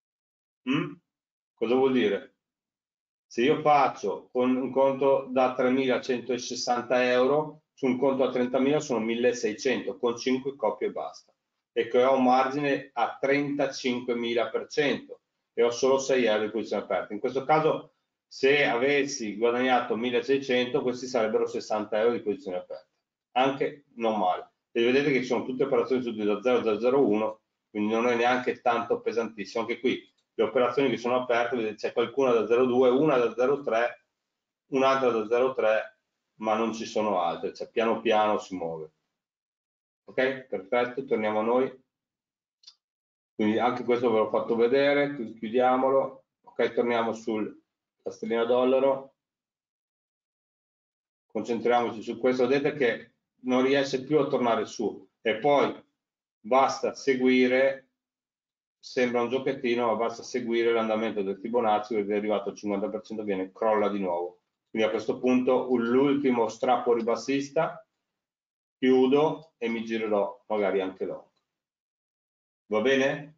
cosa vuol dire? Se io faccio con un conto da 3.160 euro, su un conto a 30.000 sono 1.600, con 5 coppie e basta. E che ho un margine a 35.000% e ho solo 6 euro di posizione aperta. In questo caso, se avessi guadagnato 1.600, questi sarebbero 60 euro di posizione aperta. Anche non male. E vedete che ci sono tutte operazioni su da 0 a 0,1, quindi non è neanche tanto pesantissimo. Anche qui le operazioni che sono aperte, vedete c'è qualcuna da 0,2, una da 0,3, un'altra da 0,3, ma non ci sono altre, cioè piano piano si muove. Ok, perfetto, torniamo a noi. Quindi anche questo ve l'ho fatto vedere, chiudiamolo. Ok, torniamo sul stellina dollaro. Concentriamoci su questo, vedete che non riesce più a tornare su e poi basta seguire, sembra un giochettino, ma basta seguire l'andamento del Fibonacci, che è arrivato al 50%, crolla di nuovo. Quindi a questo punto l'ultimo strappo ribassista, chiudo e mi girerò magari anche long. Va bene?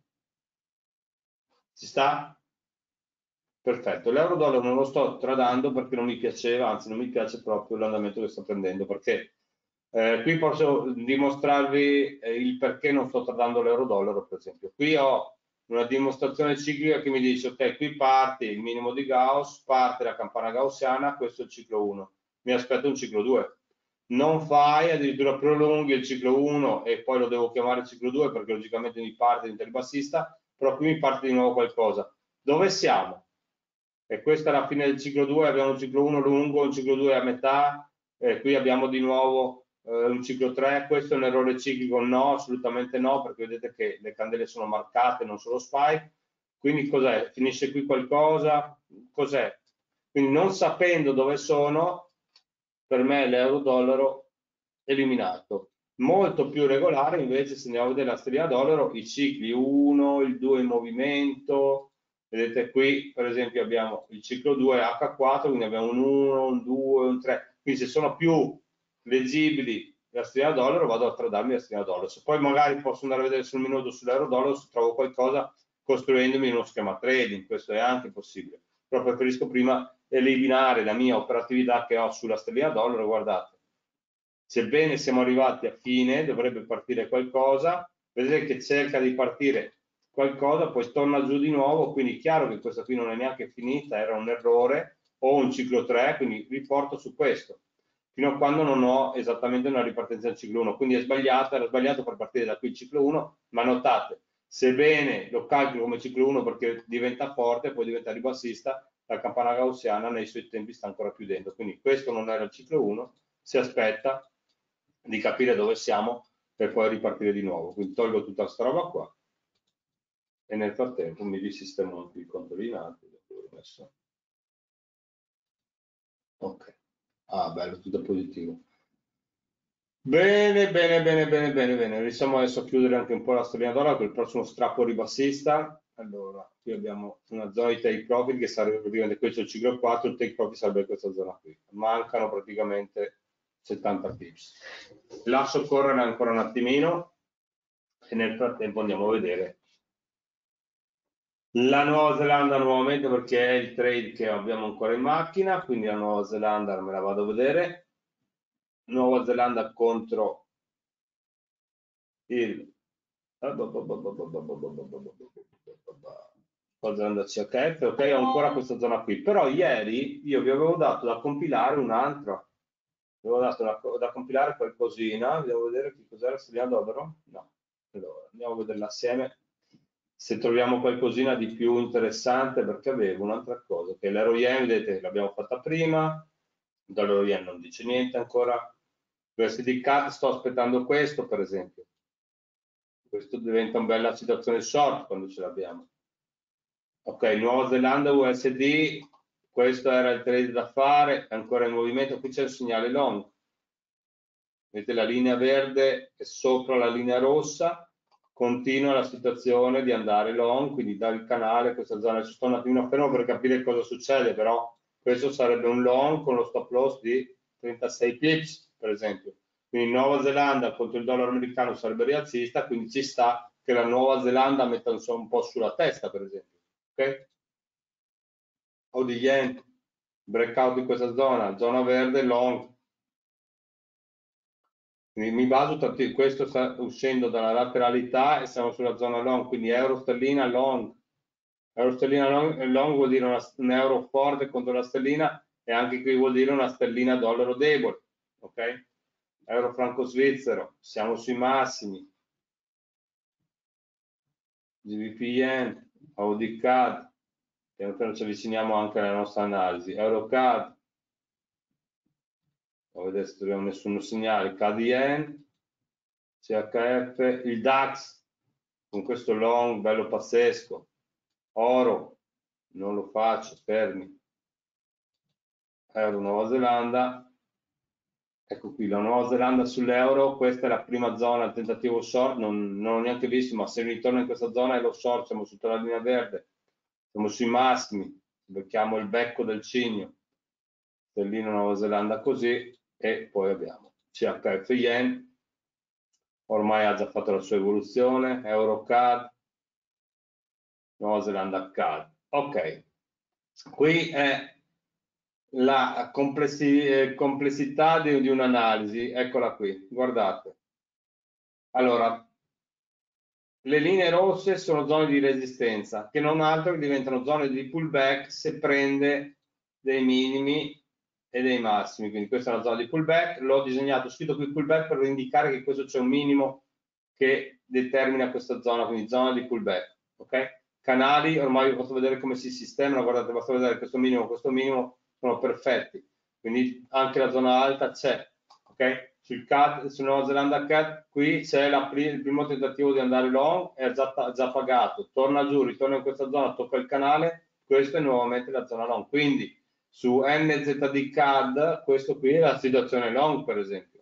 Ci sta? Perfetto, l'euro-dollaro non lo sto tradando perché non mi piaceva, anzi non mi piace proprio l'andamento che sto prendendo, perché qui posso dimostrarvi il perché non sto tradando l'euro-dollaro, per esempio. Qui ho una dimostrazione ciclica che mi dice, ok, qui parte il minimo di Gauss, parte la campana gaussiana, questo è il ciclo 1, mi aspetto un ciclo 2. Non fai, addirittura prolunghi il ciclo 1 e poi lo devo chiamare ciclo 2 perché logicamente mi parte l'interbassista, però qui mi parte di nuovo qualcosa. Dove siamo? E questa è la fine del ciclo 2, abbiamo un ciclo 1 lungo, un ciclo 2 a metà, qui abbiamo di nuovo un ciclo 3, questo è un errore ciclico? No, assolutamente no, perché vedete che le candele sono marcate, non solo spike, quindi cos'è? Finisce qui qualcosa? Cos'è? Quindi non sapendo dove sono, per me l'euro-dollaro eliminato. Molto più regolare invece, se andiamo a vedere la stellina dollaro, i cicli 1, il 2 in movimento. Vedete qui, per esempio, abbiamo il ciclo 2 H4, quindi abbiamo un 1, un 2, un 3. Quindi se sono più leggibili la stellina dollaro, vado a tradarmi la stellina dollaro. Se poi magari posso andare a vedere sul minuto sull'euro dollaro, se trovo qualcosa costruendomi uno schema trading, questo è anche possibile. Però preferisco prima eliminare la mia operatività che ho sulla stellina dollaro. Guardate, sebbene siamo arrivati a fine, dovrebbe partire qualcosa, vedete che cerca di partire qualcosa, poi torna giù di nuovo, quindi è chiaro che questa qui non è neanche finita, era un errore, o un ciclo 3, quindi riporto su questo, fino a quando non ho esattamente una ripartenza del ciclo 1, quindi è sbagliato, era sbagliato per partire da qui il ciclo 1, ma notate, sebbene lo calcolo come ciclo 1 perché diventa forte, poi diventa ribassista, la campana gaussiana nei suoi tempi sta ancora chiudendo, quindi questo non era il ciclo 1, si aspetta di capire dove siamo per poi ripartire di nuovo, quindi tolgo tutta questa roba qua e nel frattempo mi risistemo anche il conto di Nati. Ok, ah bello, tutto positivo. Bene, bene, bene, bene, bene, bene. Riusciamo adesso a chiudere anche un po' la stellina d'oro con il prossimo strappo ribassista. Allora, qui abbiamo una zona di take profit che sarebbe praticamente questo il ciclo 4, il take profit sarebbe questa zona qui. Mancano praticamente 70 pips. Lascio correre ancora un attimino e nel frattempo andiamo a vedere la Nuova Zelanda nuovamente perché è il trade che abbiamo ancora in macchina, quindi la Nuova Zelanda me la vado a vedere. Nuova Zelanda contro il Nuova Zelanda CHF, ok, ho ancora questa zona qui, però ieri io vi avevo dato da compilare un'altra, vi avevo dato da compilare qualcosina, devo vedere che cos'era, se li dollaro? No, allora, andiamo a vederla assieme, se troviamo qualcosina di più interessante, perché avevo un'altra cosa, che l'Euro Yen, vedete, l'abbiamo fatta prima, il dollaro Yen non dice niente ancora, USD CAD sto aspettando questo, per esempio, questo diventa una bella situazione short quando ce l'abbiamo. Ok, Nuova Zelanda USD, questo era il trade da fare, è ancora in movimento, qui c'è il segnale long. Vedete la linea verde è sopra la linea rossa, continua la situazione di andare long, quindi dal canale, questa zona, ci sto un attimino fermo per capire cosa succede, però questo sarebbe un long con lo stop loss di 36 pips, per esempio. Quindi Nuova Zelanda contro il dollaro americano sarebbe rialzista, quindi ci sta che la Nuova Zelanda metta un po' sulla testa, per esempio. Ok? O di yen, breakout di questa zona verde, long. Quindi mi baso, questo sta uscendo dalla lateralità e siamo sulla zona long, quindi euro sterlina long. Euro sterlina long vuol dire un euro forte contro la sterlina e anche qui vuol dire una sterlina dollaro debole. Ok? Euro franco svizzero, siamo sui massimi. GBP yen, AUD CAD, piano piano ci avviciniamo anche alla nostra analisi. Euro CAD, a vedere se troviamo nessun segnale, CAD yen, CHF, il DAX con questo long bello pazzesco, oro, non lo faccio, fermi, euro Nuova Zelanda, ecco qui la Nuova Zelanda sull'euro, questa è la prima zona, il tentativo short, non ho neanche visto, ma se ritorno in questa zona è lo short, siamo sotto la linea verde, siamo sui massimi, becchiamo il becco del cigno, sterlino Nuova Zelanda così, e poi abbiamo CHF yen, ormai ha già fatto la sua evoluzione, euro CAD, Nuova Zelanda CAD. Ok, qui è la complessità di un'analisi, eccola qui, guardate. Allora, le linee rosse sono zone di resistenza, che non altro che diventano zone di pullback se prende dei minimi e dei massimi. Quindi questa è una zona di pullback, l'ho disegnato, ho scritto qui pullback per indicare che questo c'è un minimo che determina questa zona, quindi zona di pullback. Ok? Canali, ormai vi posso vedere come si sistemano, guardate, basta vedere questo minimo sono perfetti, quindi anche la zona alta c'è. Ok? Sul Nuova Zelanda CAD qui c'è il primo tentativo di andare long, è già pagato, torna giù, ritorna in questa zona, tocca il canale, questo è nuovamente la zona long. Quindi su NZD CAD, questo qui è la situazione long, per esempio.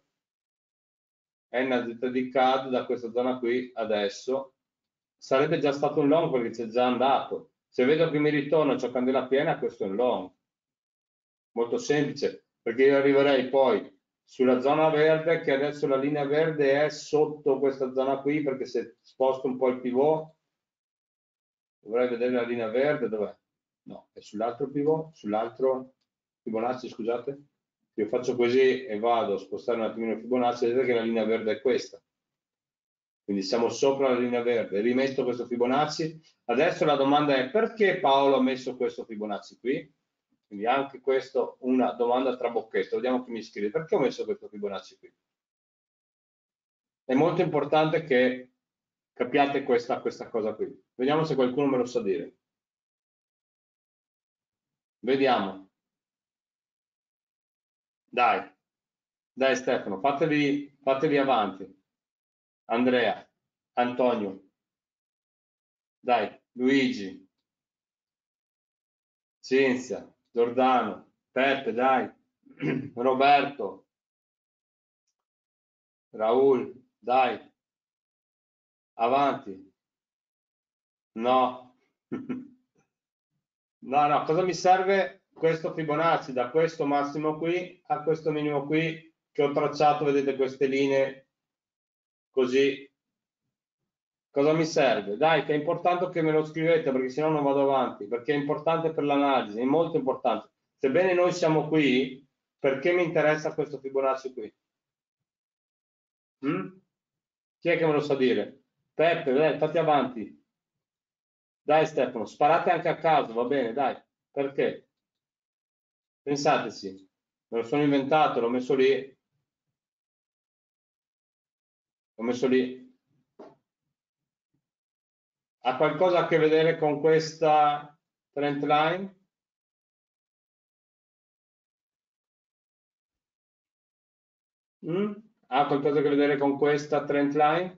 NZD CAD da questa zona qui adesso sarebbe già stato un long perché c'è già andato. Se vedo che mi ritorna, c'ho candela piena, questo è un long. Molto semplice, perché io arriverei poi sulla zona verde, che adesso la linea verde è sotto questa zona qui, perché se sposto un po' il pivot, dovrei vedere la linea verde, dov'è? No, è sull'altro pivot, sull'altro Fibonacci, scusate. Io faccio così e vado a spostare un attimino il Fibonacci, vedete che la linea verde è questa. Quindi siamo sopra la linea verde, rimetto questo Fibonacci. Adesso la domanda è perché Paolo ha messo questo Fibonacci qui? Quindi anche questo una domanda trabocchetto. Vediamo chi mi scrive. Perché ho messo questo Fibonacci qui? È molto importante che capiate questa cosa qui. Vediamo se qualcuno me lo sa dire. Vediamo. Dai, dai Stefano, fatevi avanti. Andrea, Antonio, dai, Luigi, Cinzia, Giordano, Peppe, dai, Roberto, Raul, dai, avanti. No. No, cosa mi serve questo Fibonacci da questo massimo qui a questo minimo qui che ho tracciato, vedete queste linee così. Cosa mi serve? Dai, che è importante che me lo scrivete perché sennò non vado avanti, perché è importante per l'analisi, è molto importante. Sebbene noi siamo qui, perché mi interessa questo Fibonacci qui? Mm? Chi è che me lo sa dire? Peppe, dai, fatti avanti. Dai Stefano, sparate anche a caso, va bene, dai. Perché? Pensateci, me lo sono inventato, l'ho messo lì. L'ho messo lì. Ha qualcosa a che vedere con questa trend line? Mm? Ha qualcosa a che vedere con questa trend line?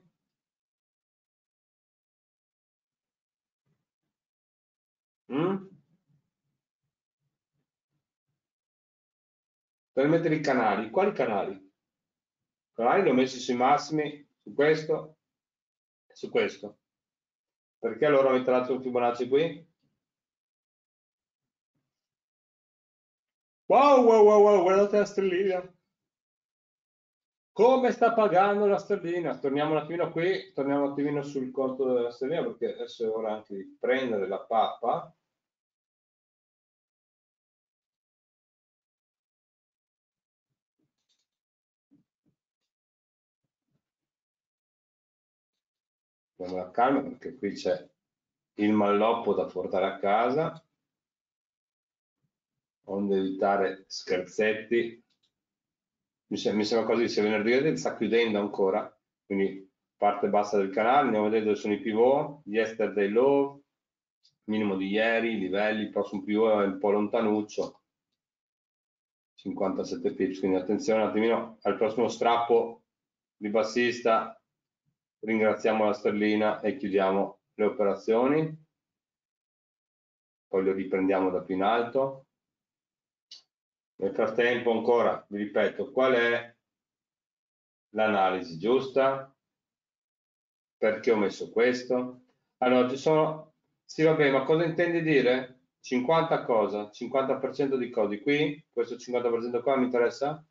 Mm? Per mettere i canali. Quali canali? I canali li ho messi sui massimi, su questo e su questo. Perché allora avete dato un Fibonacci qui? Wow, wow, wow, wow, guardate la stellina. Come sta pagando la sterlina? Torniamo un attimino qui, torniamo un attimino sul conto della sterlina perché adesso è ora anche di prendere la pappa. Andiamo la calma perché qui c'è il malloppo da portare a casa, onde evitare scherzetti. Mi sembra così, se venerdì vedete sta chiudendo ancora, quindi parte bassa del canale, andiamo a vedere dove sono i pivot, yesterday low, minimo di ieri, livelli, il prossimo pivot è un po' lontanuccio, 57 pips, quindi attenzione un attimino al prossimo strappo di bassista, ringraziamo la sterlina e chiudiamo le operazioni, poi lo riprendiamo da più in alto. Nel frattempo ancora, vi ripeto, qual è l'analisi giusta? Perché ho messo questo? Allora, ci sono... Sì, vabbè, ma cosa intendi dire? 50 cosa? 50% di codi qui? Questo 50% qua mi interessa?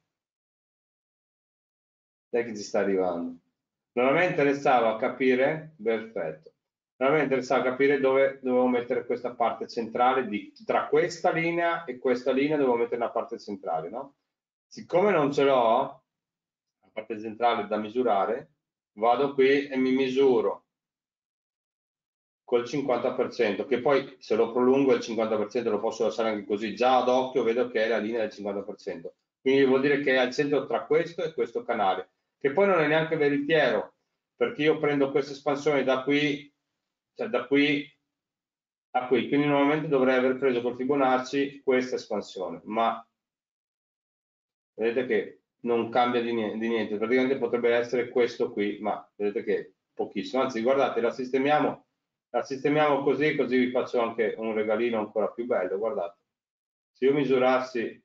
Dai che ci sta arrivando. Non a me interessava capire, perfetto, non a me interessava capire dove dovevo mettere questa parte centrale, tra questa linea e questa linea dovevo mettere una parte centrale, no? Siccome non ce l'ho, la parte centrale da misurare, vado qui e mi misuro col 50%, che poi se lo prolungo il 50% lo posso lasciare anche così, già ad occhio vedo che è la linea del 50%, quindi vuol dire che è al centro tra questo e questo canale, che poi non è neanche veritiero, perché io prendo questa espansione da qui, cioè da qui a qui, quindi normalmente dovrei aver preso col Fibonacci questa espansione, ma vedete che non cambia di niente, praticamente potrebbe essere questo qui, ma vedete che è pochissimo, anzi guardate, la sistemiamo così, così vi faccio anche un regalino ancora più bello, guardate, se io misurassi,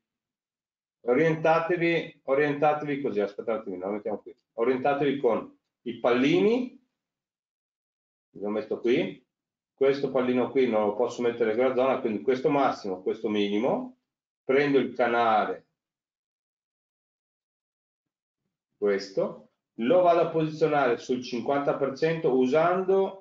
orientatevi così, aspettate un attimo, lo mettiamo qui, orientatevi con i pallini, l'ho messo qui, questo pallino qui non lo posso mettere in quella zona, quindi questo massimo, questo minimo, prendo il canale, questo, lo vado a posizionare sul 50% usando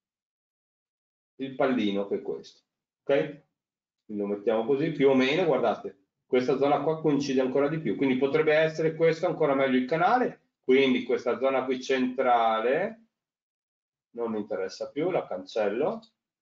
il pallino che è questo, ok? Lo mettiamo così, più o meno, guardate, questa zona qua coincide ancora di più, quindi potrebbe essere questo ancora meglio il canale, quindi questa zona qui centrale non mi interessa più, la cancello,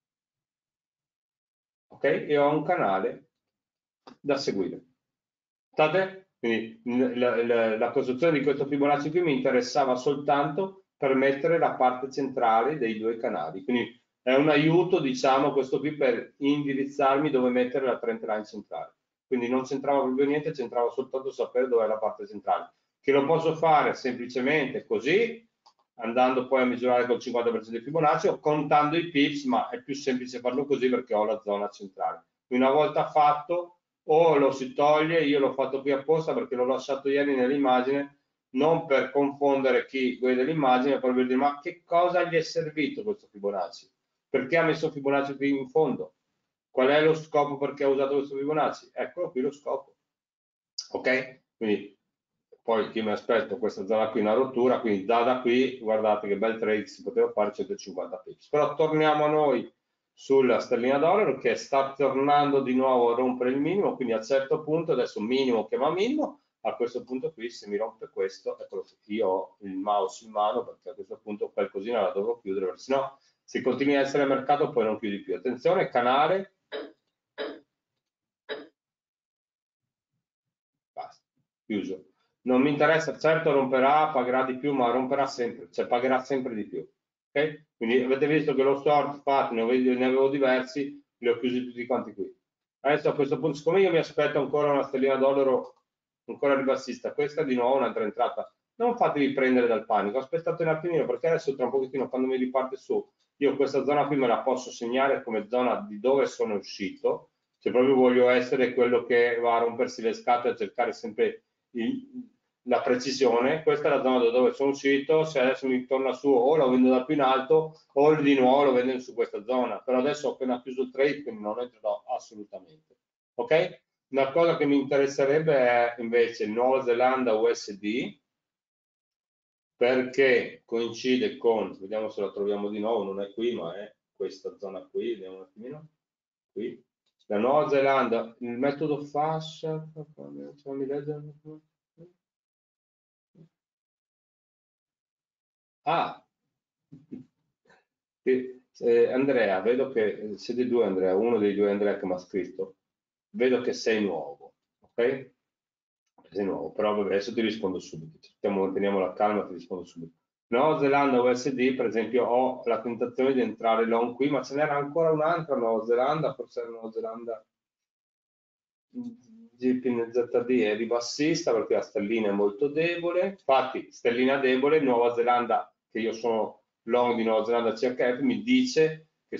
ok? E ho un canale da seguire. State? Quindi la costruzione di questo Fibonacci qui mi interessava soltanto per mettere la parte centrale dei due canali, quindi è un aiuto, diciamo, questo qui per indirizzarmi dove mettere la trend line centrale. Quindi non c'entrava proprio niente, c'entrava soltanto sapere dove è la parte centrale, che lo posso fare semplicemente così, andando poi a misurare col 50% di Fibonacci o contando i pips, ma è più semplice farlo così perché ho la zona centrale. Una volta fatto, o lo si toglie, io l'ho fatto qui apposta perché l'ho lasciato ieri nell'immagine, non per confondere chi vede l'immagine, per dire ma che cosa gli è servito questo Fibonacci? Perché ha messo Fibonacci qui in fondo? Qual è lo scopo perché ha usato questo Fibonacci? Eccolo qui lo scopo. Ok? Quindi poi io mi aspetto questa zona qui una rottura, quindi da qui guardate che bel trade si poteva fare 150 pips. Però torniamo a noi sulla sterlina dollaro che sta tornando di nuovo a rompere il minimo, quindi a un certo punto, adesso minimo che va minimo, a questo punto qui se mi rompe questo, ecco, io ho il mouse in mano perché a questo punto qualcosina la dovrò chiudere, perché sennò Se continui a essere a mercato poi non chiudi più. Attenzione, canale. Basta, chiuso. Non mi interessa, certo romperà, pagherà di più, ma romperà sempre, cioè pagherà sempre di più. Okay? Quindi avete visto che lo short fatto, ne avevo diversi, li ho chiusi tutti quanti qui. Adesso a questo punto, siccome io mi aspetto ancora una stellina dollaro ancora ribassista, questa è di nuovo un'altra entrata. Non fatevi prendere dal panico, aspettate un attimino perché adesso tra un pochettino quando mi riparte su, io questa zona qui me la posso segnare come zona di dove sono uscito, se proprio voglio essere quello che va a rompersi le scatole a cercare sempre la precisione. Questa è la zona da dove sono uscito, se adesso mi torna su o lo vendo da più in alto o di nuovo lo vendo su questa zona, però adesso ho appena chiuso il trade quindi non entrerò assolutamente. Ok? Una cosa che mi interesserebbe è invece Nuova Zelanda USD, perché coincide con, vediamo se la troviamo di nuovo, non è qui ma è questa zona qui, vediamo un attimino, qui. La Nuova Zelanda, il metodo fascia, fammi leggere. Ah, Andrea, vedo che siete due Andrea, uno dei due Andrea che mi ha scritto, vedo che sei nuovo, ok? Sei nuovo, però vabbè, adesso ti rispondo subito, teniamo la calma, ti rispondo subito. Nuova Zelanda USD, per esempio, ho la tentazione di entrare long qui, ma ce n'era ancora un'altra Nuova Zelanda, forse era Nuova Zelanda GPNZD è ribassista perché la stellina è molto debole, infatti stellina debole, Nuova Zelanda, che io sono long di Nuova Zelanda CHF, mi dice che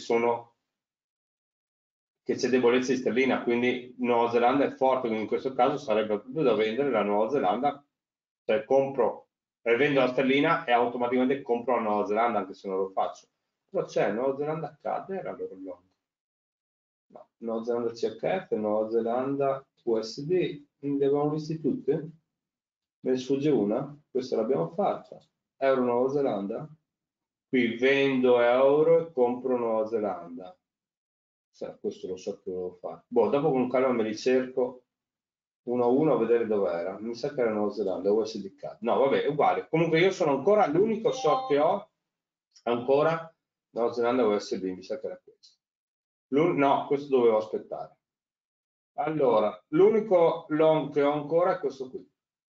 c'è debolezza di sterlina, quindi Nuova Zelanda è forte, quindi in questo caso sarebbe proprio da vendere la Nuova Zelanda, cioè compro, rivendo la sterlina e automaticamente compro la Nuova Zelanda anche se non lo faccio. Però c'è Nuova Zelanda cade, era loro long. No, Nuova Zelanda CHF, Nuova Zelanda USD, le abbiamo visti tutte? Me ne sfugge una? Questa l'abbiamo fatta. Euro Nuova Zelanda? Qui vendo euro e compro Nuova Zelanda. Questo lo so che devo fare. Boh, dopo con calma me li cerco uno a uno a vedere dov'era. Mi sa che era Nuova Zelanda, USD CAD. No, vabbè, è uguale. Comunque io sono ancora, l'unico short che ho, ancora Nuova Zelanda USD, mi sa che era questo. No, questo dovevo aspettare. Allora, l'unico long che ho ancora è questo qui.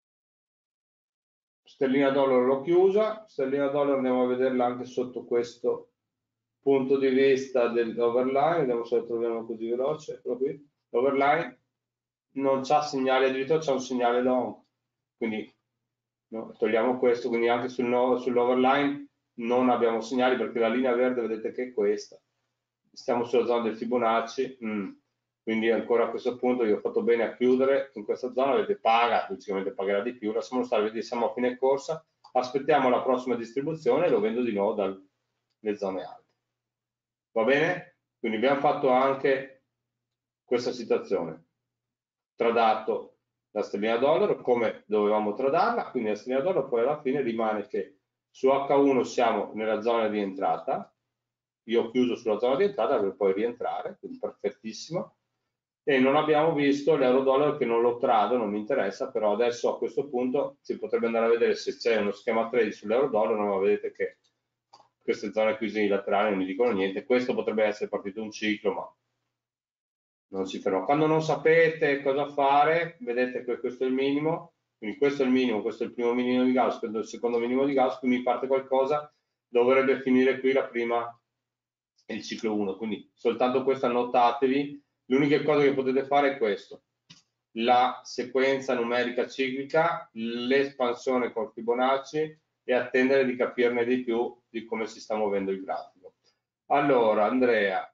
Stellina dollaro l'ho chiusa, stellina dollaro andiamo a vederla anche sotto questo punto di vista dell'overline, vediamo se lo troviamo così veloce, eccolo qui. L'overline non c'ha segnale, addirittura c'è un segnale long, quindi no, togliamo questo, quindi anche sull'overline non abbiamo segnali perché la linea verde vedete che è questa. Stiamo sulla zona del Fibonacci, quindi ancora a questo punto io ho fatto bene a chiudere in questa zona, vedete paga, logicamente pagherà di più, lasciamo stare, vedete siamo a fine corsa, aspettiamo la prossima distribuzione e lo vendo di nuovo dalle zone alte. Va bene? Quindi abbiamo fatto anche questa situazione, tradato la stellina dollaro come dovevamo tradarla, quindi la stellina dollaro poi alla fine rimane che su H1 siamo nella zona di entrata, io ho chiuso sulla zona di entrata per poi rientrare, quindi perfettissimo, e non abbiamo visto l'euro dollaro che non lo trado, non mi interessa, però adesso a questo punto si potrebbe andare a vedere se c'è uno schema trade sull'euro dollaro, ma vedete che queste zone qui laterali non mi dicono niente, questo potrebbe essere partito un ciclo, ma non si ferma. Quando non sapete cosa fare, vedete che questo è il minimo, quindi questo è il minimo, questo è il primo minimo di Gauss, questo è il secondo minimo di Gauss, qui mi parte qualcosa, dovrebbe finire qui la prima, il ciclo 1, quindi soltanto questo annotatevi, l'unica cosa che potete fare è questo, la sequenza numerica ciclica, l'espansione con Fibonacci e attendere di capirne di più di come si sta muovendo il grafico. Allora, Andrea,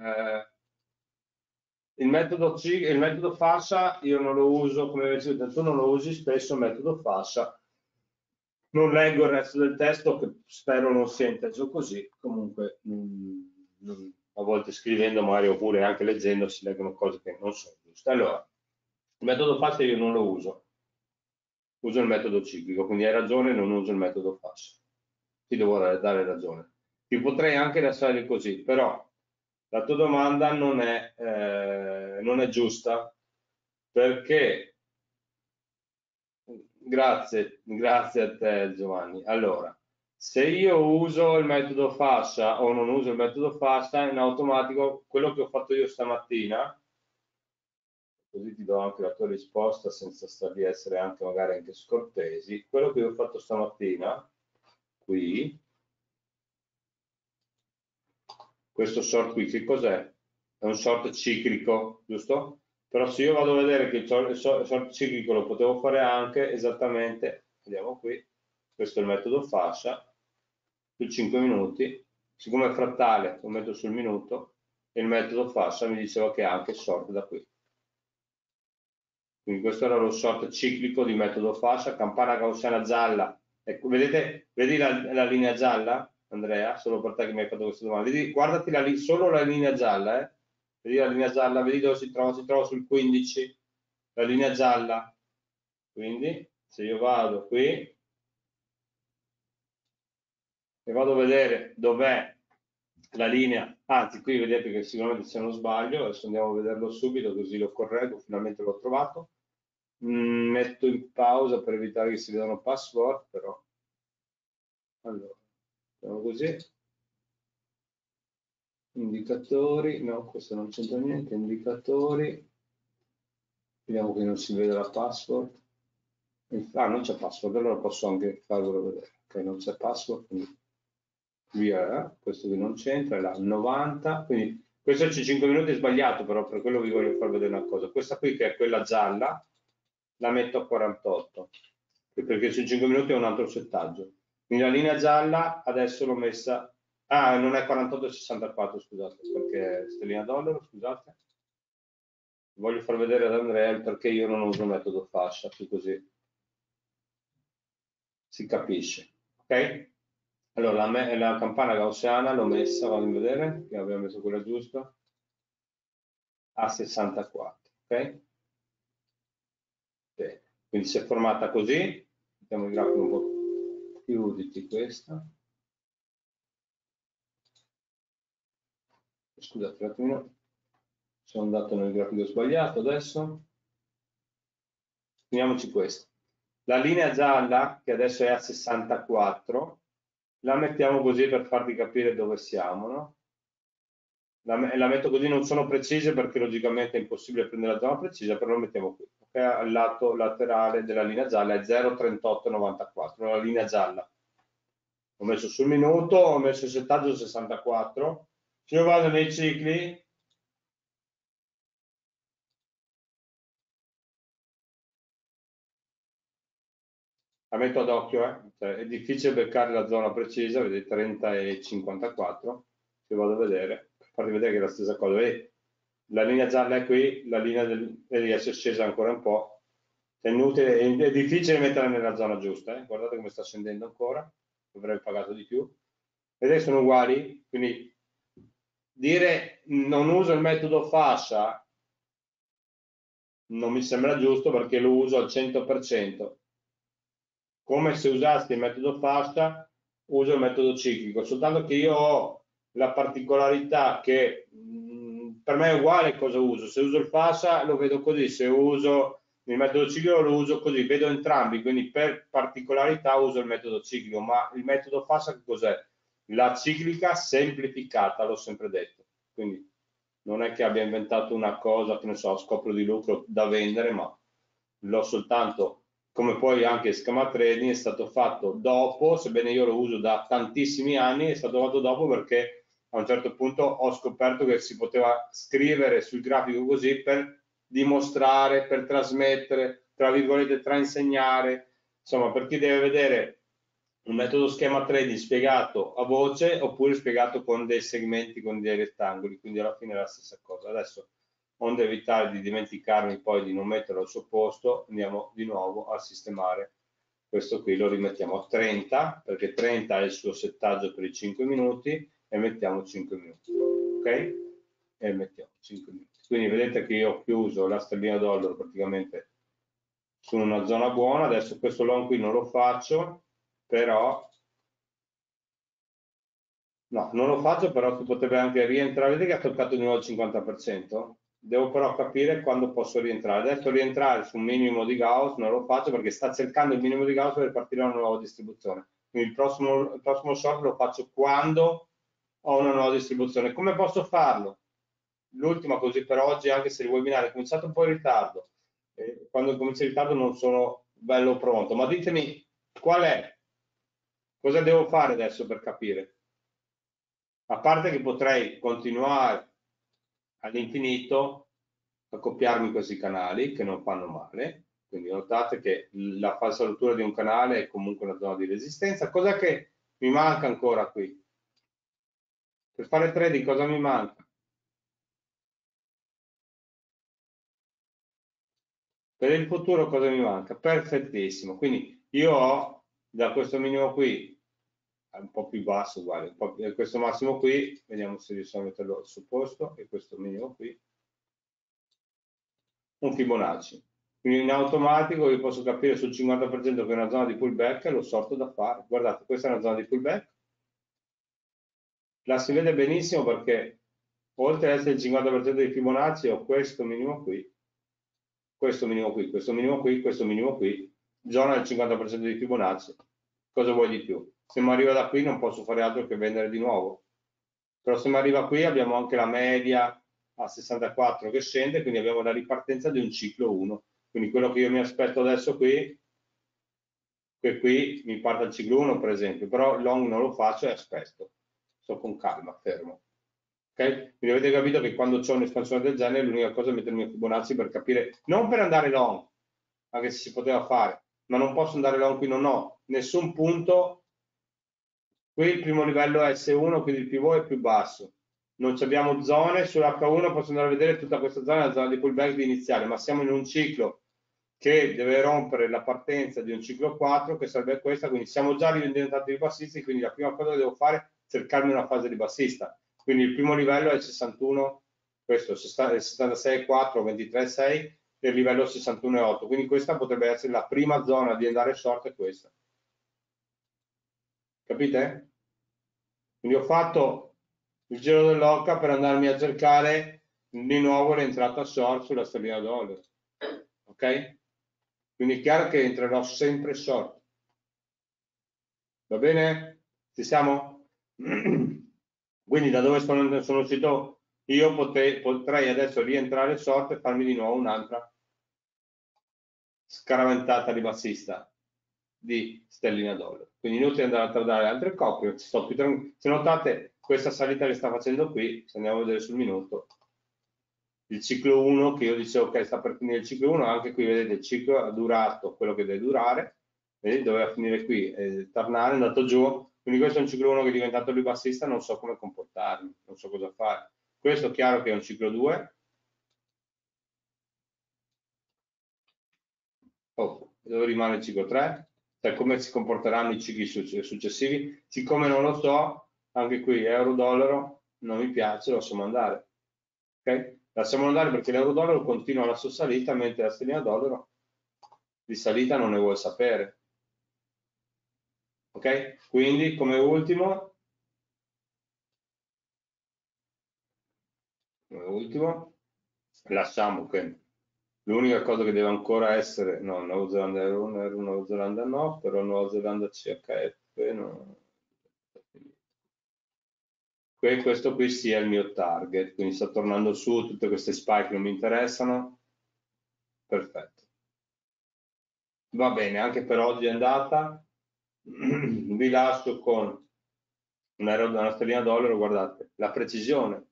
il metodo fascia io non lo uso, come avete detto, tu non lo usi spesso il metodo fascia. Non leggo il resto del testo, che spero non sia inteso così, comunque a volte scrivendo magari oppure anche leggendo si leggono cose che non sono giuste. Allora, il metodo fascia io non lo uso, uso il metodo ciclico, quindi hai ragione, non uso il metodo fascia. Ti devo dare ragione. Ti potrei anche lasciare così, però la tua domanda non è giusta perché, grazie a te Giovanni. Allora, Se io uso il metodo fascia o non uso il metodo fascia, in automatico quello che ho fatto io stamattina, così ti do anche la tua risposta senza star di essere anche magari anche scortesi, quello che io ho fatto stamattina, qui, questo short qui, che cos'è? È un short ciclico, giusto? Però se io vado a vedere che il short ciclico lo potevo fare anche esattamente, vediamo qui, questo è il metodo fascia, su 5 minuti, siccome è frattale lo metto sul minuto, e il metodo fascia mi diceva che ha anche short da qui. Quindi questo era lo short ciclico di metodo fascia, campana gaussiana gialla. Ecco, vedete, vedi la linea gialla, Andrea? Solo per te che mi hai fatto questa domanda. Vedi, guardati solo la linea gialla, eh? Vedi la linea gialla, vedi dove si trova sul 15, la linea gialla. Quindi, se io vado qui e vado a vedere dov'è la linea, anzi qui vedete che sicuramente c'è uno sbaglio, adesso andiamo a vederlo subito così lo correggo, finalmente l'ho trovato. Metto in pausa per evitare che si vedano password, però allora, facciamo così, indicatori, no, questo non c'entra niente, indicatori, vediamo che non si vede la password, non c'è password, allora posso anche farvelo vedere, ok, non c'è password, quindi via, questo qui non c'entra, è la 90, quindi questo c'è 5 minuti è sbagliato, però per quello vi voglio far vedere una cosa, questa qui che è quella gialla, la metto a 48, perché su 5 minuti è un altro settaggio. Quindi la linea gialla adesso l'ho messa, non è 48 e 64, scusate, perché stellina dollaro, scusate. Voglio far vedere ad Andrea il perché io non uso il metodo fascia, più così si capisce, ok? Allora, la campana gaussiana l'ho messa, vado a vedere, che abbiamo messo quella giusta, a 64, ok? Bene. Quindi si è formata così, mettiamo il grafico un po' più di questa. Scusate un attimino, sono andato nel grafico sbagliato adesso. Finiamoci questo. La linea gialla, che adesso è a 64, la mettiamo così per farvi capire dove siamo, no? La metto così, non sono precise perché logicamente è impossibile prendere la zona precisa, però la mettiamo qui. Okay? Al lato laterale della linea gialla è 0,3894, la linea gialla. Ho messo sul minuto, ho messo il settaggio 64. Se io vado nei cicli, la metto ad occhio, cioè, è difficile beccare la zona precisa, vedete 30 e 54, se vado a vedere, per farvi vedere che è la stessa cosa, vedete, la linea gialla è qui, la linea vedi, si è scesa ancora un po', è inutile, è difficile metterla nella zona giusta, guardate come sta scendendo ancora, dovrei pagato di più, vedete sono uguali, quindi dire non uso il metodo fascia non mi sembra giusto perché lo uso al 100%, come se usassi il metodo fascia, uso il metodo ciclico, soltanto che io ho la particolarità che per me è uguale cosa uso, se uso il fascia lo vedo così, se uso il metodo ciclico lo uso così, vedo entrambi, quindi per particolarità uso il metodo ciclico, ma il metodo fascia che cos'è? La ciclica semplificata, l'ho sempre detto, quindi non è che abbia inventato una cosa, che ne so, a scopo di lucro da vendere, ma l'ho soltanto, come poi anche schema trading è stato fatto dopo, sebbene io lo uso da tantissimi anni, è stato fatto dopo perché a un certo punto ho scoperto che si poteva scrivere sul grafico così per dimostrare, per trasmettere, tra virgolette, tra insegnare, insomma, per chi deve vedere un metodo schema trading spiegato a voce oppure spiegato con dei segmenti, con dei rettangoli, quindi alla fine è la stessa cosa. Adesso, onde evitare di dimenticarmi poi di non metterlo al suo posto, andiamo di nuovo a sistemare questo qui, lo rimettiamo a 30, perché 30 è il suo settaggio per i 5 minuti, e mettiamo 5 minuti, ok? E mettiamo 5 minuti. Quindi vedete che io ho chiuso la stellina dollaro praticamente su una zona buona, adesso questo long qui non lo faccio, però no, non lo faccio, però si potrebbe anche rientrare, vedete che ha toccato di nuovo il 50%? Devo però capire quando posso rientrare. Adesso rientrare su un minimo di Gauss non lo faccio perché sta cercando il minimo di Gauss per partire una nuova distribuzione. quindi il prossimo short lo faccio quando ho una nuova distribuzione. Come posso farlo? L'ultima così per oggi, anche se il webinar è cominciato un po' in ritardo, quando comincia in ritardo non sono bello pronto, ma ditemi qual è, cosa devo fare adesso per capire? A parte che potrei continuare all'infinito a copiarmi questi canali che non fanno male, quindi notate che la falsa rottura di un canale è comunque una zona di resistenza. Cos'è che mi manca ancora qui? Per fare trading cosa mi manca? Per il futuro cosa mi manca? Perfettissimo, quindi io ho da questo minimo qui, un po' più basso uguale, questo massimo qui, vediamo se riusciamo a metterlo al suo posto, e questo minimo qui, un Fibonacci. Quindi in automatico io posso capire sul 50% che è una zona di pullback e lo sorto da fare. Guardate, questa è una zona di pullback, la si vede benissimo perché oltre ad essere il 50% di Fibonacci ho questo minimo qui, questo minimo qui, questo minimo qui, questo minimo qui, zona del 50% di Fibonacci. Cosa vuoi di più? Se mi arriva da qui non posso fare altro che vendere di nuovo. Però se mi arriva qui abbiamo anche la media a 64 che scende, quindi abbiamo la ripartenza di un ciclo 1. Quindi quello che io mi aspetto adesso qui, che qui mi parte il ciclo 1 per esempio, però long non lo faccio e aspetto. Sto con calma, fermo. Okay? Quindi avete capito che quando c'è un'espansione del genere l'unica cosa è mettermi a Fibonacci per capire, non per andare long, anche se si poteva fare, ma non posso andare long qui, non ho nessun punto. Qui il primo livello è S1, quindi il pivot è più basso. Non abbiamo zone, sull'H1 posso andare a vedere tutta questa zona, la zona di pullback iniziale, ma siamo in un ciclo che deve rompere la partenza di un ciclo 4, che sarebbe questa, quindi siamo già diventati bassisti, quindi la prima cosa che devo fare è cercarmi una fase di bassista. Quindi il primo livello è il 61, questo è il 76,4, 23,6 e il livello 61,8, quindi questa potrebbe essere la prima zona di andare short, è questa. Capite? Quindi ho fatto il giro dell'occa per andarmi a cercare di nuovo l'entrata short sulla sterlina dollaro. Ok? Quindi è chiaro che entrerò sempre short. Va bene? Ci siamo? Quindi da dove sono uscito io potrei adesso rientrare short e farmi di nuovo un'altra scaraventata ribassista di sterlina dollaro. Quindi inutile andare a tradare altre coppie, se notate questa salita che sta facendo qui, se andiamo a vedere sul minuto, il ciclo 1 che io dicevo che sta per finire il ciclo 1, anche qui vedete il ciclo ha durato quello che deve durare, vedete, doveva finire qui, tornare, è andato giù, quindi questo è un ciclo 1 che è diventato ribassista, non so come comportarmi, non so cosa fare. Questo è chiaro che è un ciclo 2, dove rimane il ciclo 3? Cioè come si comporteranno i cicli successivi? Siccome non lo so, anche qui euro-dollaro non mi piace, lo lasciamo andare. Okay? Lasciamo andare perché l'euro-dollaro continua la sua salita, mentre la sterlina dollaro di salita non ne vuole sapere. Ok? Quindi come ultimo lasciamo che l'unica cosa che deve ancora essere, no, Nuova Zelanda euro, Nuova Zelanda no, però Nuova Zelanda CHF no. Questo qui sia il mio target, quindi sta tornando su, tutte queste spike non mi interessano, perfetto. Va bene, anche per oggi è andata, vi lascio con una sterlina dollaro, guardate, la precisione,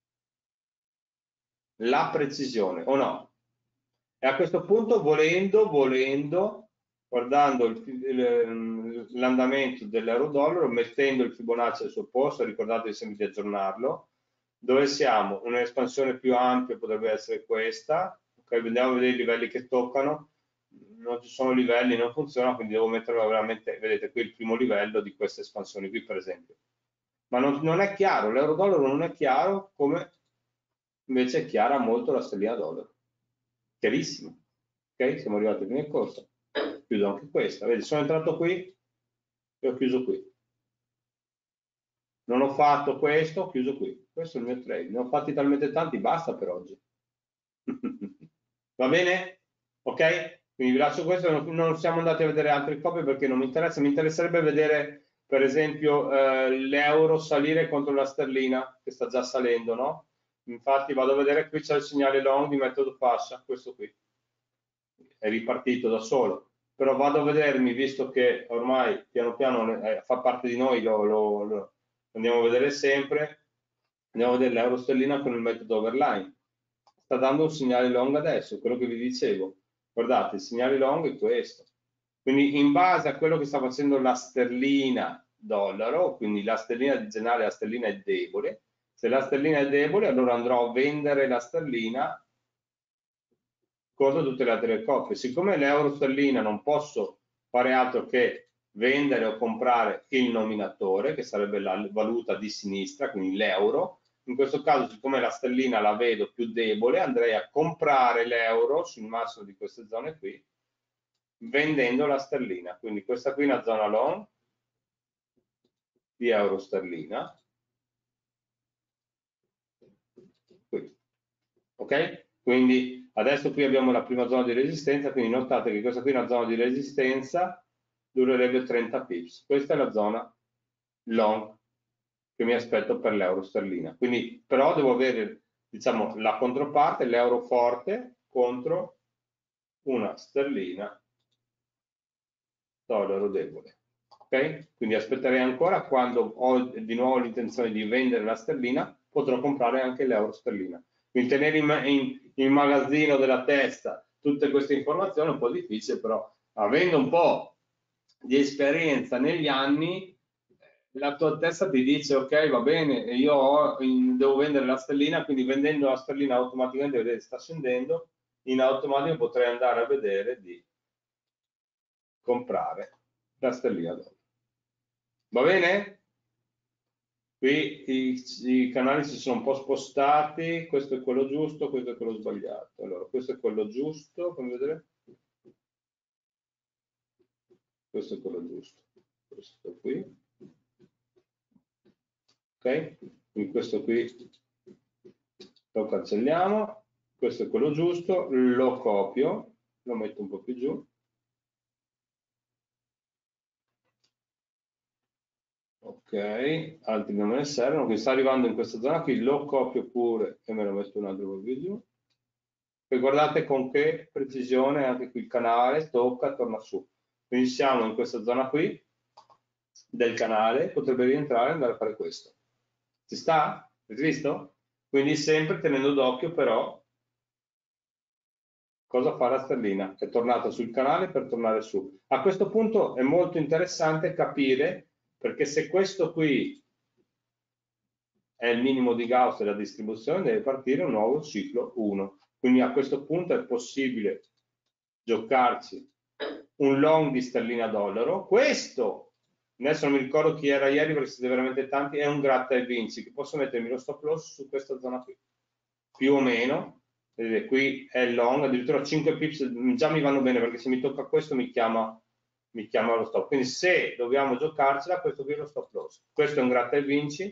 o no? E a questo punto volendo, guardando l'andamento dell'euro-dollaro, mettendo il Fibonacci al suo posto, ricordatevi sempre di aggiornarlo, dove siamo? Un'espansione più ampia potrebbe essere questa, okay? Andiamo a vedere i livelli che toccano, non ci sono livelli, non funziona, quindi devo metterlo veramente, vedete qui il primo livello di queste espansioni qui per esempio. Ma non è chiaro, l'euro-dollaro non è chiaro come invece è chiara molto la sterlina dollaro. Chiarissimo. Ok? Siamo arrivati fino al corso. Chiudo anche questa. Vedi, sono entrato qui e ho chiuso qui. Non ho fatto questo, ho chiuso qui. Questo è il mio trade. Ne ho fatti talmente tanti, basta per oggi. Va bene? Ok? Quindi vi lascio questo, non siamo andati a vedere altre copie perché non mi interessa, mi interesserebbe vedere per esempio l'euro salire contro la sterlina che sta già salendo, no? Infatti vado a vedere, qui c'è il segnale long di metodo fascia, questo qui, è ripartito da solo, però vado a vedermi, visto che ormai piano piano fa parte di noi, lo andiamo a vedere sempre, andiamo a vedere l'euro sterlina con il metodo overline, sta dando un segnale long adesso, quello che vi dicevo. Guardate, il segnale long è questo. Quindi in base a quello che sta facendo la sterlina dollaro, quindi la sterlina di generale, la sterlina è debole, se la sterlina è debole allora andrò a vendere la sterlina contro tutte le altre coppie. Siccome l'euro sterlina non posso fare altro che vendere o comprare il nominatore, che sarebbe la valuta di sinistra, quindi l'euro, in questo caso siccome la sterlina la vedo più debole, andrei a comprare l'euro sul massimo di queste zone qui, vendendo la sterlina. Quindi questa qui è una zona long di euro sterlina. Qui. Ok? Quindi adesso qui abbiamo la prima zona di resistenza, quindi notate che questa qui è una zona di resistenza, durerebbe 30 pips. Questa è la zona long che mi aspetto per l'euro sterlina. Quindi però devo avere, diciamo, la controparte, l'euro forte contro una sterlina dollaro debole. Ok? Quindi aspetterei ancora, quando ho di nuovo l'intenzione di vendere la sterlina, potrò comprare anche l'euro sterlina. Quindi tenere in magazzino della testa tutte queste informazioni è un po' difficile, però avendo un po' di esperienza negli anni, la tua testa ti dice ok, va bene, devo vendere la sterlina, quindi vendendo la sterlina automaticamente, vedete, sta scendendo, in automatico potrei andare a vedere di comprare la sterlina dollaro. Va bene? Qui i canali si sono un po' spostati, questo è quello giusto, questo è quello sbagliato. Allora, questo è quello giusto, come vedete? Questo è quello giusto. Questo qui. Ok? Quindi questo qui lo cancelliamo, questo è quello giusto, lo copio, lo metto un po' più giù. Ok, altri non me ne servono, quindi sta arrivando in questa zona qui, lo copio pure e me lo metto un altro po' più giù. E guardate con che precisione anche qui il canale tocca, torna su. Quindi siamo in questa zona qui del canale, potrebbe rientrare e andare a fare questo. Ci sta? Avete visto? Quindi sempre tenendo d'occhio però cosa fa la sterlina. È tornata sul canale per tornare su. A questo punto è molto interessante capire, perché se questo qui è il minimo di Gauss della distribuzione, deve partire un nuovo ciclo 1. Quindi a questo punto è possibile giocarci un long di sterlina dollaro. Questo, adesso non mi ricordo chi era ieri perché siete veramente tanti, è un gratta e vinci, che posso mettermi lo stop loss su questa zona qui, più o meno. Vedete, qui è long, addirittura 5 pips già mi vanno bene, perché se mi tocca questo mi chiama lo stop. Quindi se dobbiamo giocarcela, questo qui è lo stop loss. Questo è un gratta e vinci,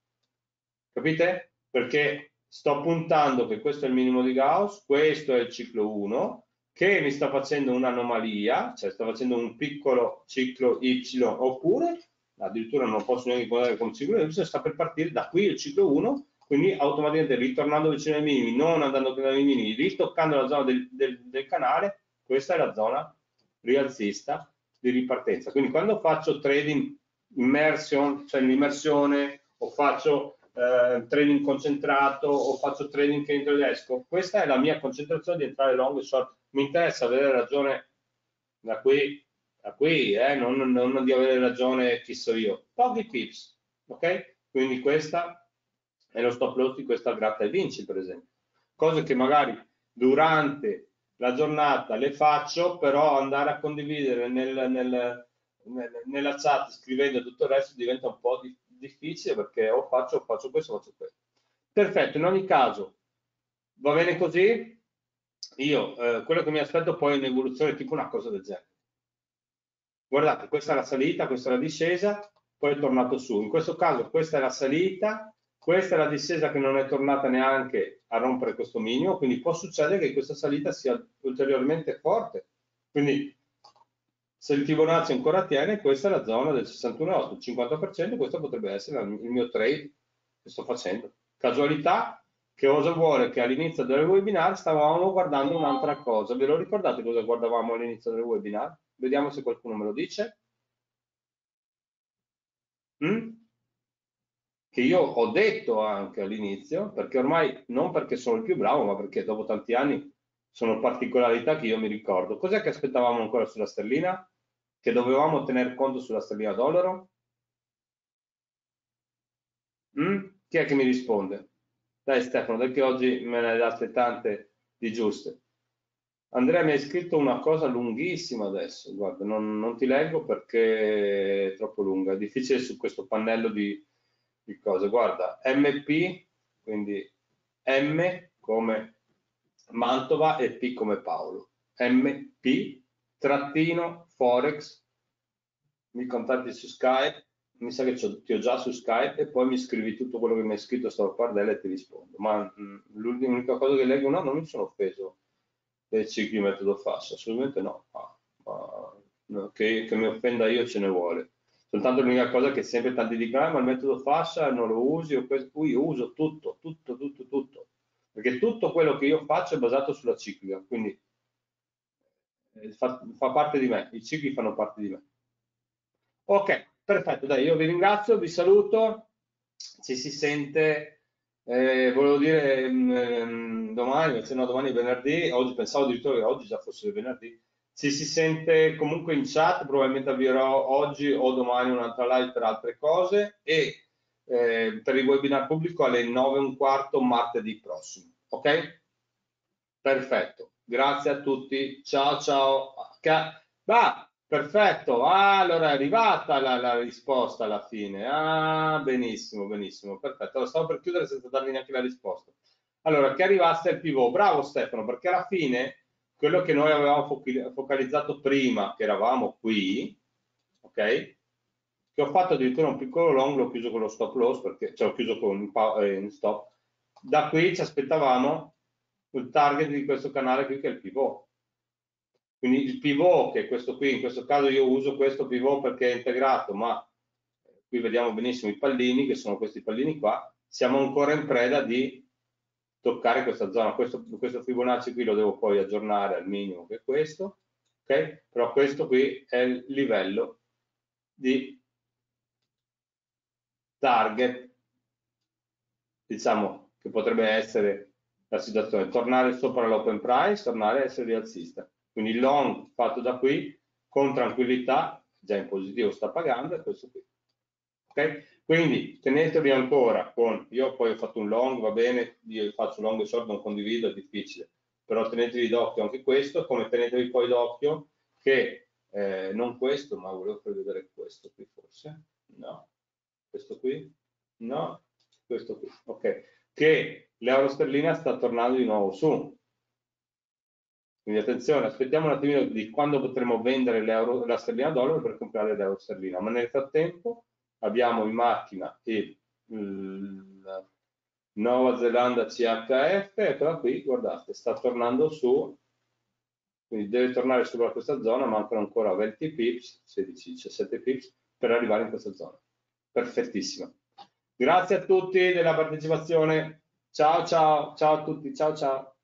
capite? Perché sto puntando che questo è il minimo di Gauss, questo è il ciclo 1, che mi sta facendo un'anomalia, cioè sta facendo un piccolo ciclo Y, oppure addirittura non posso neanche guardare come ciclo Y, sta per partire da qui il ciclo 1, quindi automaticamente ritornando vicino ai minimi, non andando più ai minimi, ritoccando la zona del canale, questa è la zona rialzista di ripartenza. Quindi quando faccio trading immersion, cioè l'immersione, o faccio trading concentrato, o faccio trading che entro ed esco, questa è la mia concentrazione di entrare long e short. Mi interessa avere ragione da qui a qui, non di avere ragione chi so io. Pochi pips, ok? Quindi questa è lo stop loss di questa gratta e vinci, per esempio. Cose che magari durante la giornata le faccio, però andare a condividere nella chat scrivendo tutto il resto diventa un po' difficile, perché o faccio questo o faccio questo. Perfetto, in ogni caso va bene così. Io quello che mi aspetto poi è un'evoluzione tipo una cosa del genere. Guardate, questa è la salita, questa è la discesa, poi è tornato su. In questo caso questa è la salita, questa è la discesa che non è tornata neanche a rompere questo minimo, quindi può succedere che questa salita sia ulteriormente forte Quindi se il Fibonacci ancora tiene, questa è la zona del 61,8, il 50%, questo potrebbe essere il mio trade che sto facendo. Casualità, che cosa vuole che all'inizio del webinar stavamo guardando un'altra cosa. Ve lo ricordate cosa guardavamo all'inizio del webinar? Vediamo se qualcuno me lo dice. Che io ho detto anche all'inizio, perché ormai non perché sono il più bravo, ma perché dopo tanti anni sono particolarità che io mi ricordo. Cos'è che aspettavamo ancora sulla sterlina? Che dovevamo tener conto sulla sterlina dollaro? Chi è che mi risponde? Dai Stefano, dai che oggi me ne hai date tante di giuste. Andrea mi hai scritto una cosa lunghissima adesso, guarda, non ti leggo perché è troppo lunga, è difficile su questo pannello di cose. Guarda, MP, quindi M come Mantova e P come Paolo. MP trattino Forex, mi contatti su Skype, mi sa che ti ho già su Skype e poi mi scrivi tutto quello che mi hai scritto sto pardella e ti rispondo. Ma l'unica cosa che leggo, no, non mi sono offeso del cicli metodo fascia, assolutamente no. No, che mi offenda io ce ne vuole. Soltanto l'unica cosa che sempre tanti dicono, ma il metodo fascia non lo usi, o io uso tutto, tutto. Perché tutto quello che io faccio è basato sulla ciclica, quindi fa parte di me, i cicli fanno parte di me. Ok, perfetto, dai, io vi ringrazio, vi saluto, ci si sente, volevo dire domani, se no domani è venerdì, oggi pensavo addirittura che oggi già fosse venerdì, ci si sente comunque in chat, probabilmente avvierò oggi o domani un'altra live per altre cose e per il webinar pubblico alle 9:15 martedì prossimo, ok? Perfetto, grazie a tutti, ciao ciao. Perfetto, allora è arrivata la risposta alla fine. Ah, benissimo, benissimo, perfetto. Allora, stavo per chiudere senza darvi neanche la risposta. Allora, che arrivasse il pivot. Bravo Stefano, perché alla fine quello che noi avevamo focalizzato prima, che eravamo qui, ok? Che ho fatto addirittura un piccolo long, l'ho chiuso con lo stop loss, perché, cioè ho chiuso con in stop. Da qui ci aspettavamo il target di questo canale qui che è il pivot. Quindi il pivot, che è questo qui, in questo caso io uso questo pivot perché è integrato, ma qui vediamo benissimo i pallini, che sono questi pallini qua, siamo ancora in preda di toccare questa zona. Questo Fibonacci qui lo devo poi aggiornare al minimo che è questo, ok? Però questo qui è il livello di target, diciamo, che potrebbe essere la situazione, tornare sopra l'open price, tornare a essere rialzista. Quindi il long fatto da qui, con tranquillità, già in positivo sta pagando, è questo qui. Okay? Quindi tenetevi ancora con, io poi ho fatto un long, va bene, io faccio long e short, non condivido, è difficile, però tenetevi d'occhio anche questo, come tenetevi poi d'occhio che, non questo, ma volevo far vedere questo qui forse, no, questo qui, no, questo qui, ok, che l'euro sterlina sta tornando di nuovo su. Quindi attenzione, aspettiamo un attimino di quando potremo vendere la sterlina dollaro per comprare l'euro sterlina, ma nel frattempo abbiamo in macchina il Nuova Zelanda CHF, eccola qui, guardate, sta tornando su, quindi deve tornare sopra questa zona, mancano ancora 20 pips, 16, 17 pips per arrivare in questa zona. Perfettissima. Grazie a tutti della partecipazione. Ciao ciao, ciao a tutti, ciao ciao.